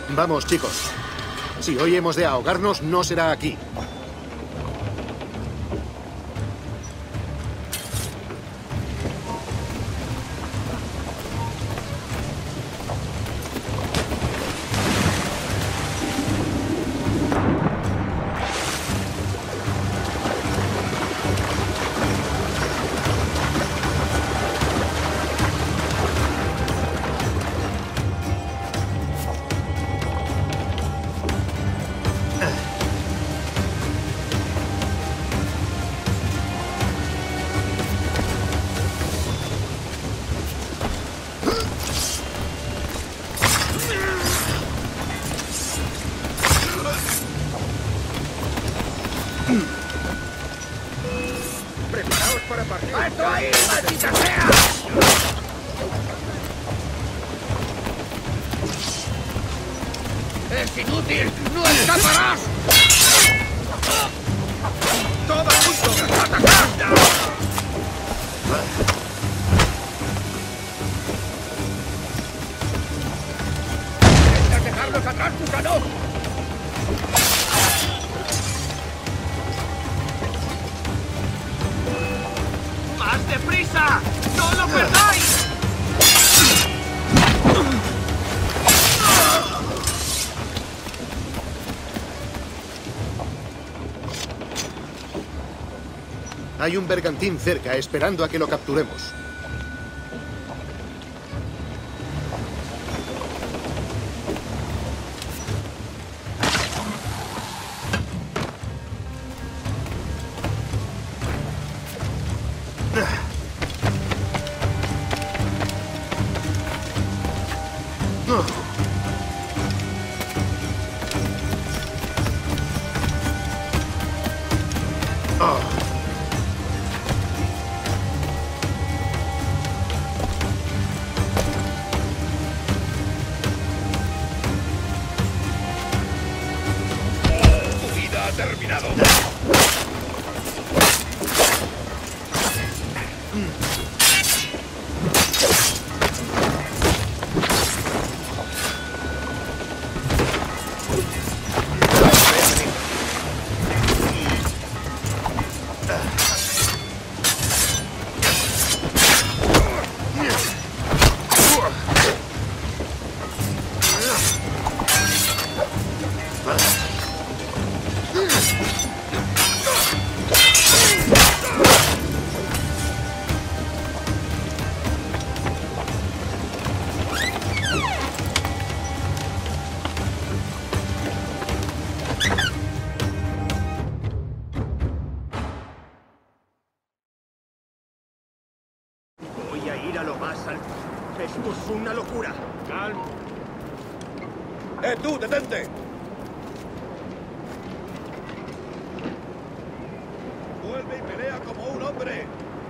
Vamos, chicos. Si hoy hemos de ahogarnos, no será aquí. ¡Preparaos para partir! ¡Alto ahí, maldita sea! ¡Es inútil! ¡No escaparás! ¡Todos juntos! ¡Atacad! ¡Intentas dejarlos atrás, gusano! ¡Más deprisa! ¡No lo perdáis! Hay un bergantín cerca esperando a que lo capturemos. ¡Tu vida ha terminado! Voy a ir a lo más alto. Esto es una locura. Calma. ¡Tú, detente! Vuelve y pelea como un hombre.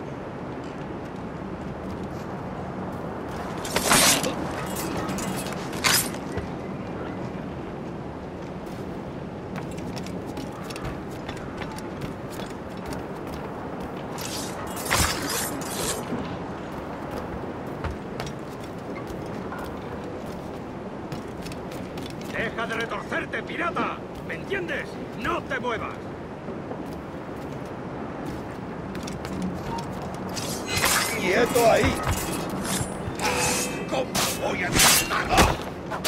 ¡Deja de retorcerte, pirata! ¿Me entiendes? ¡No te muevas! ¡Quieto ahí! ¿Cómo voy a disparar?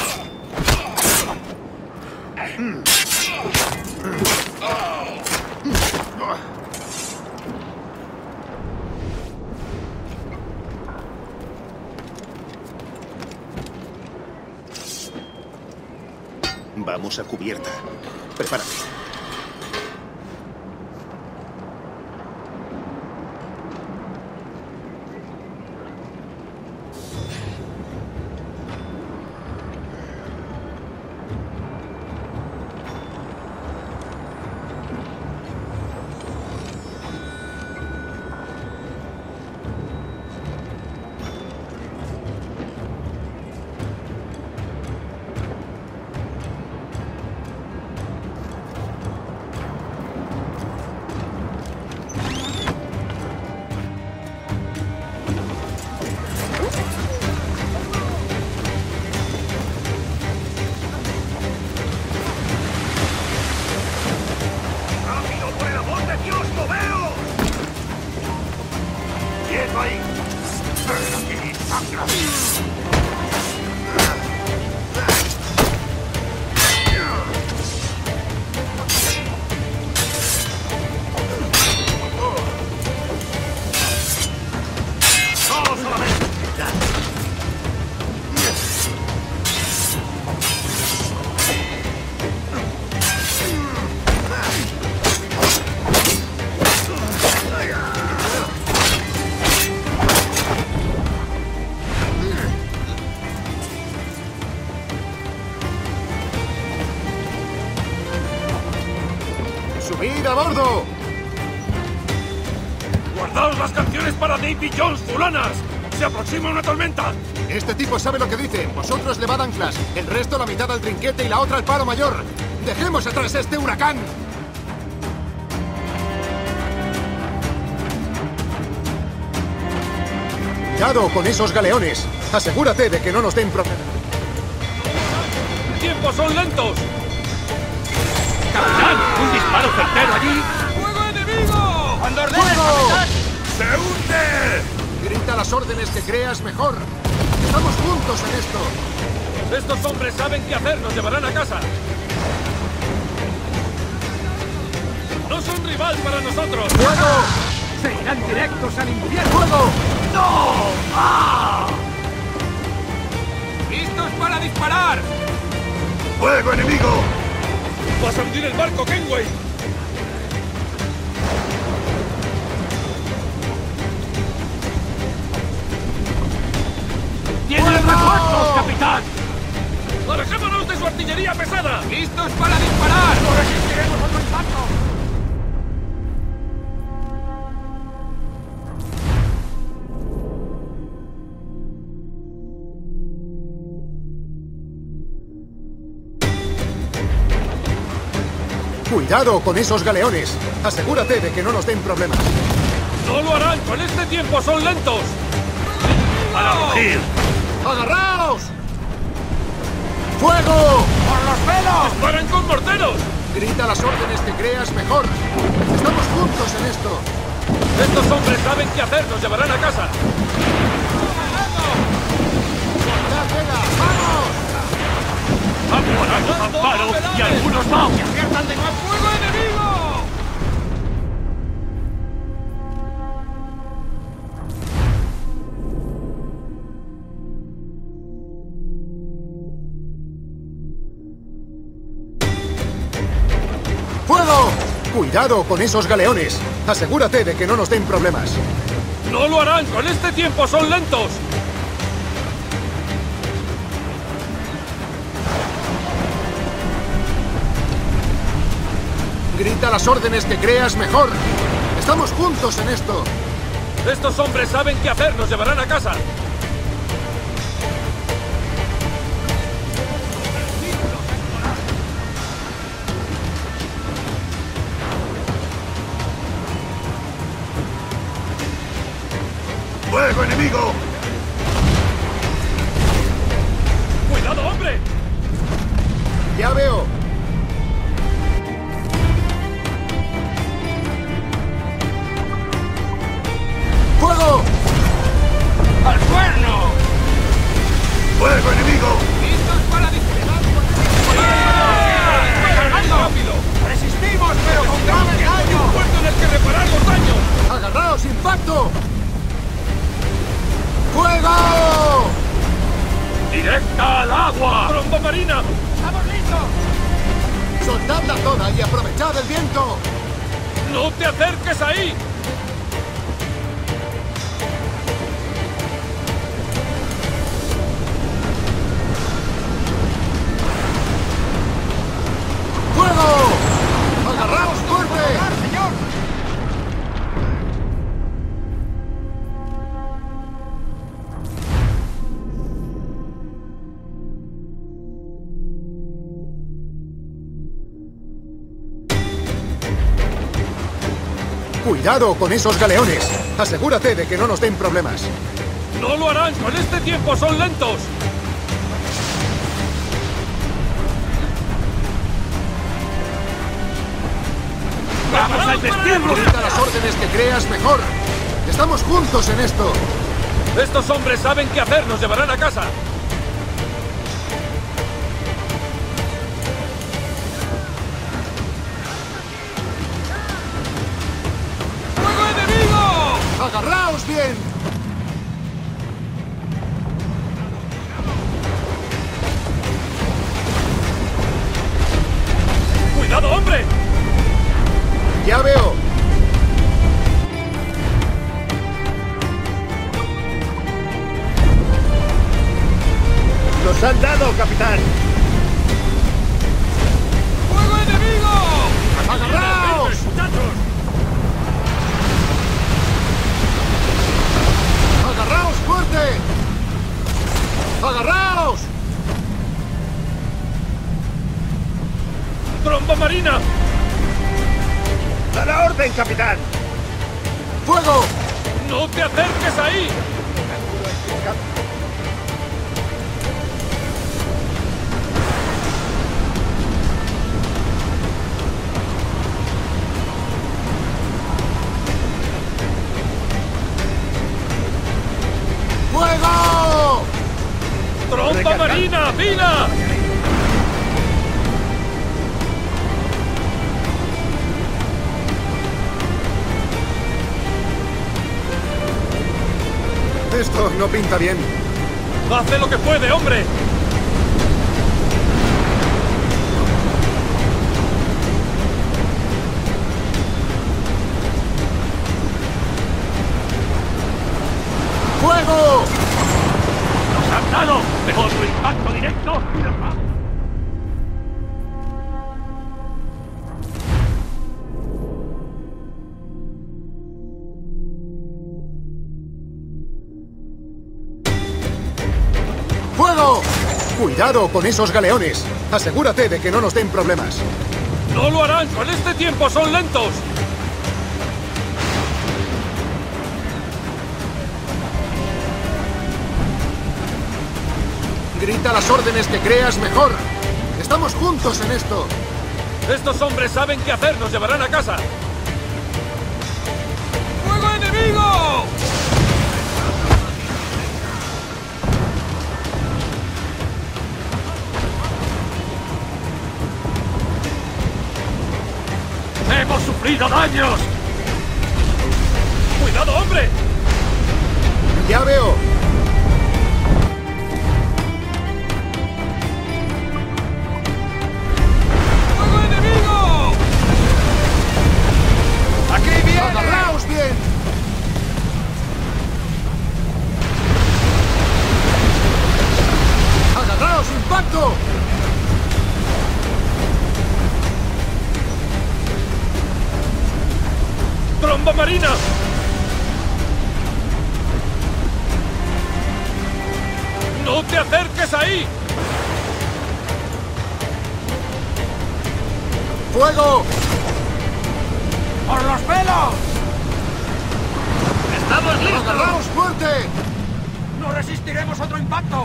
Vamos a cubierta. Prepárate. ¡Seguid a bordo! ¡Guardaos las canciones para Davy Jones, fulanas! ¡Se aproxima una tormenta! Este tipo sabe lo que dice. Vosotros levad anclas. El resto la mitad al trinquete y la otra al palo mayor. ¡Dejemos atrás este huracán! ¡Cuidado con esos galeones! Asegúrate de que no nos den problemas. ¡Tiempos son lentos! ¡Capitán! ¡Un disparo certero allí! ¡Fuego enemigo! ¡Cuando ordenes, ¡Fuego! capitán! ¡Se hunde! Grita las órdenes que creas mejor. Estamos juntos en esto. Estos hombres saben qué hacer, nos llevarán a casa. No son rival para nosotros. ¡Fuego! ¡Se irán directos al infierno! ¡Fuego! ¡No! ¡Ah! ¡Listos para disparar! ¡Fuego enemigo! ¡Vas a hundir el barco, Kenway! ¡Tienen refuerzos, capitán! ¡Alejémonos de su artillería pesada! ¡Listos para disparar! ¡No resistiremos otro impacto! ¡Cuidado con esos galeones! Asegúrate de que no nos den problemas. ¡No lo harán! ¡Con este tiempo son lentos! ¡Para rugir! ¡Agarraos! ¡Fuego! ¡Por los pelos! ¡Disparan con morteros! Grita las órdenes que creas mejor. Estamos juntos en esto. Estos hombres saben qué hacer, nos llevarán a casa. ¡Vamos! ¡Han parado Amparo y algunos vamos! ¡Aciertan de más fuego enemigo! ¡Fuego! ¡Cuidado con esos galeones! Asegúrate de que no nos den problemas. ¡No lo harán! ¡Con este tiempo son lentos! Grita las órdenes que creas mejor. Estamos juntos en esto. Estos hombres saben qué hacer, nos llevarán a casa. ¡Fuego enemigo! ¡Cuidado, hombre! Ya veo. ¡Fuego! ¡Al cuerno! ¡Fuego enemigo! ¡Listos para disparar! ¡Rápido! ¡Resistimos, pero con grave ¡Hay daño! un puerto en el que reparar los daños! ¡Agarraos, impacto! ¡Fuego! ¡Directa al agua! ¡Tromba marina! ¡Estamos listos! ¡Soltadla toda y aprovechad el viento! ¡No te acerques ahí! ¡Fuego! ¡Agarraos fuerte! ¡Señor! ¡Cuidado con esos galeones! Asegúrate de que no nos den problemas. ¡No lo harán! ¡Con este tiempo son lentos! ¡Vamos al destierro! Grita las órdenes que creas mejor. Estamos juntos en esto. Estos hombres saben qué hacer, nos llevarán a casa. ¡Fuego enemigo! ¡Agarraos bien! ¡Cuidado, hombre! ¡Ya veo! ¡Nos han dado, capitán! ¡Fuego enemigo! ¡Agarraos! ¡Agarraos! ¡Tromba marina! ¡A la orden, capitán! ¡Fuego! ¡No te acerques ahí! ¡Fuego! ¡Tromba marina! ¡Fila! Esto no pinta bien. ¡Hace lo que puede, hombre! ¡Fuego! ¡Nos han dado! ¡Otro impacto directo! ¡Fuego! ¡Cuidado con esos galeones! Asegúrate de que no nos den problemas. ¡No lo harán! ¡Con este tiempo son lentos! Grita las órdenes que creas mejor. Estamos juntos en esto. Estos hombres saben qué hacer. Nos llevarán a casa. ¡Fuego enemigo! ¡Hemos sufrido daños! ¡Cuidado, hombre! Ya veo. ¡Fuego enemigo! ¡Aquí viene! ¡Agarraos bien! ¡Agarraos, impacto! ¡Tromba marina! ¡No te acerques ahí! ¡Fuego! ¡Por los pelos! ¡Estamos listos! ¡Agarraos fuerte! ¡No resistiremos otro impacto!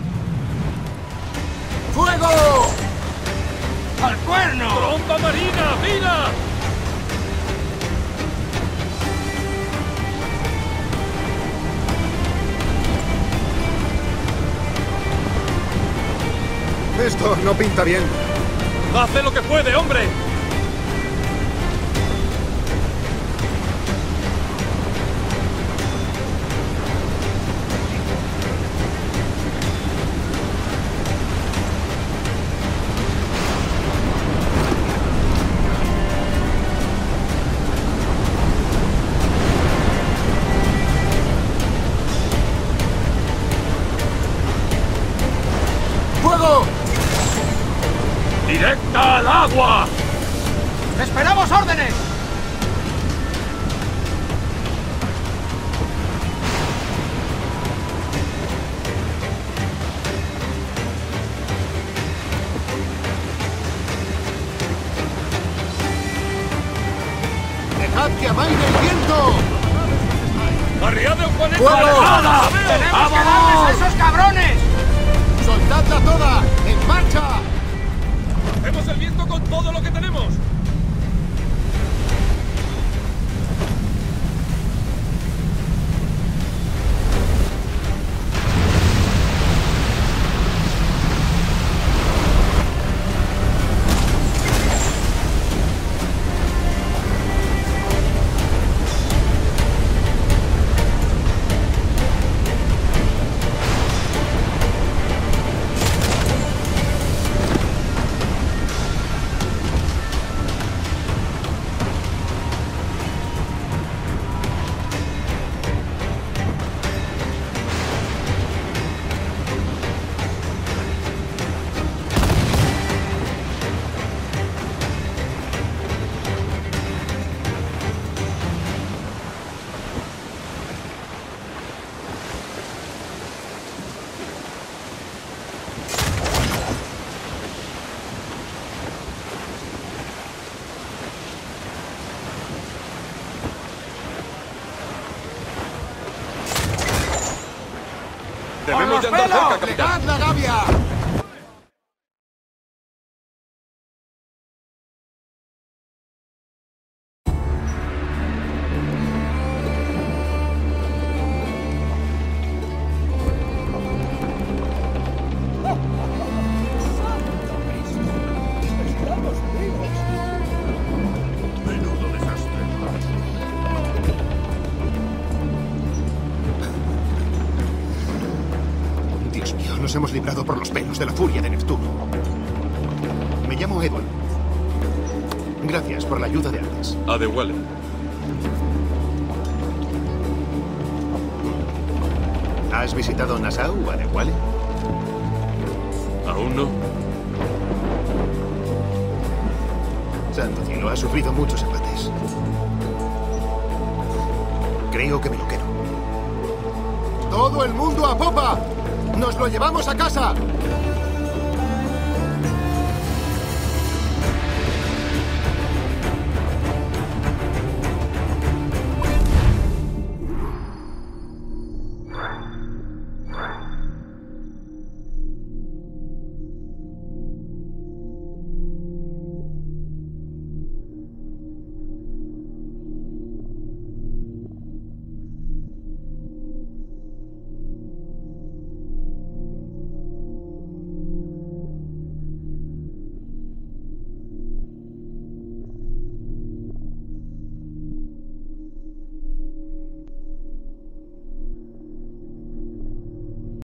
¡Fuego! ¡Al cuerno! ¡Tromba marina! ¡Fila! Esto no pinta bien. ¡Hace lo que puede, hombre! ¡Fuego! ¡Directa al agua! ¡Esperamos órdenes! ¡Dejad que amaine el viento! ¡Arriad un juanete! ¡Fuego! ¡Tenemos que darles a esos cabrones! ¡Soltadla toda! ¡En marcha! ¡Hacemos el viento con todo lo que tenemos! puede andar cerca, capitán. ¡Dejad la gavia! Menudo desastre. Dios mío, nos hemos librado por los pelos de la furia de Neptuno. Me llamo Edward. Gracias por la ayuda de antes. Adewale. ¿Has visitado Nassau, Adewale? ¿Aún no? Santo cielo, ha sufrido muchos embates. Creo que me lo quedo. ¡Todo el mundo a popa! ¡Nos lo llevamos a casa!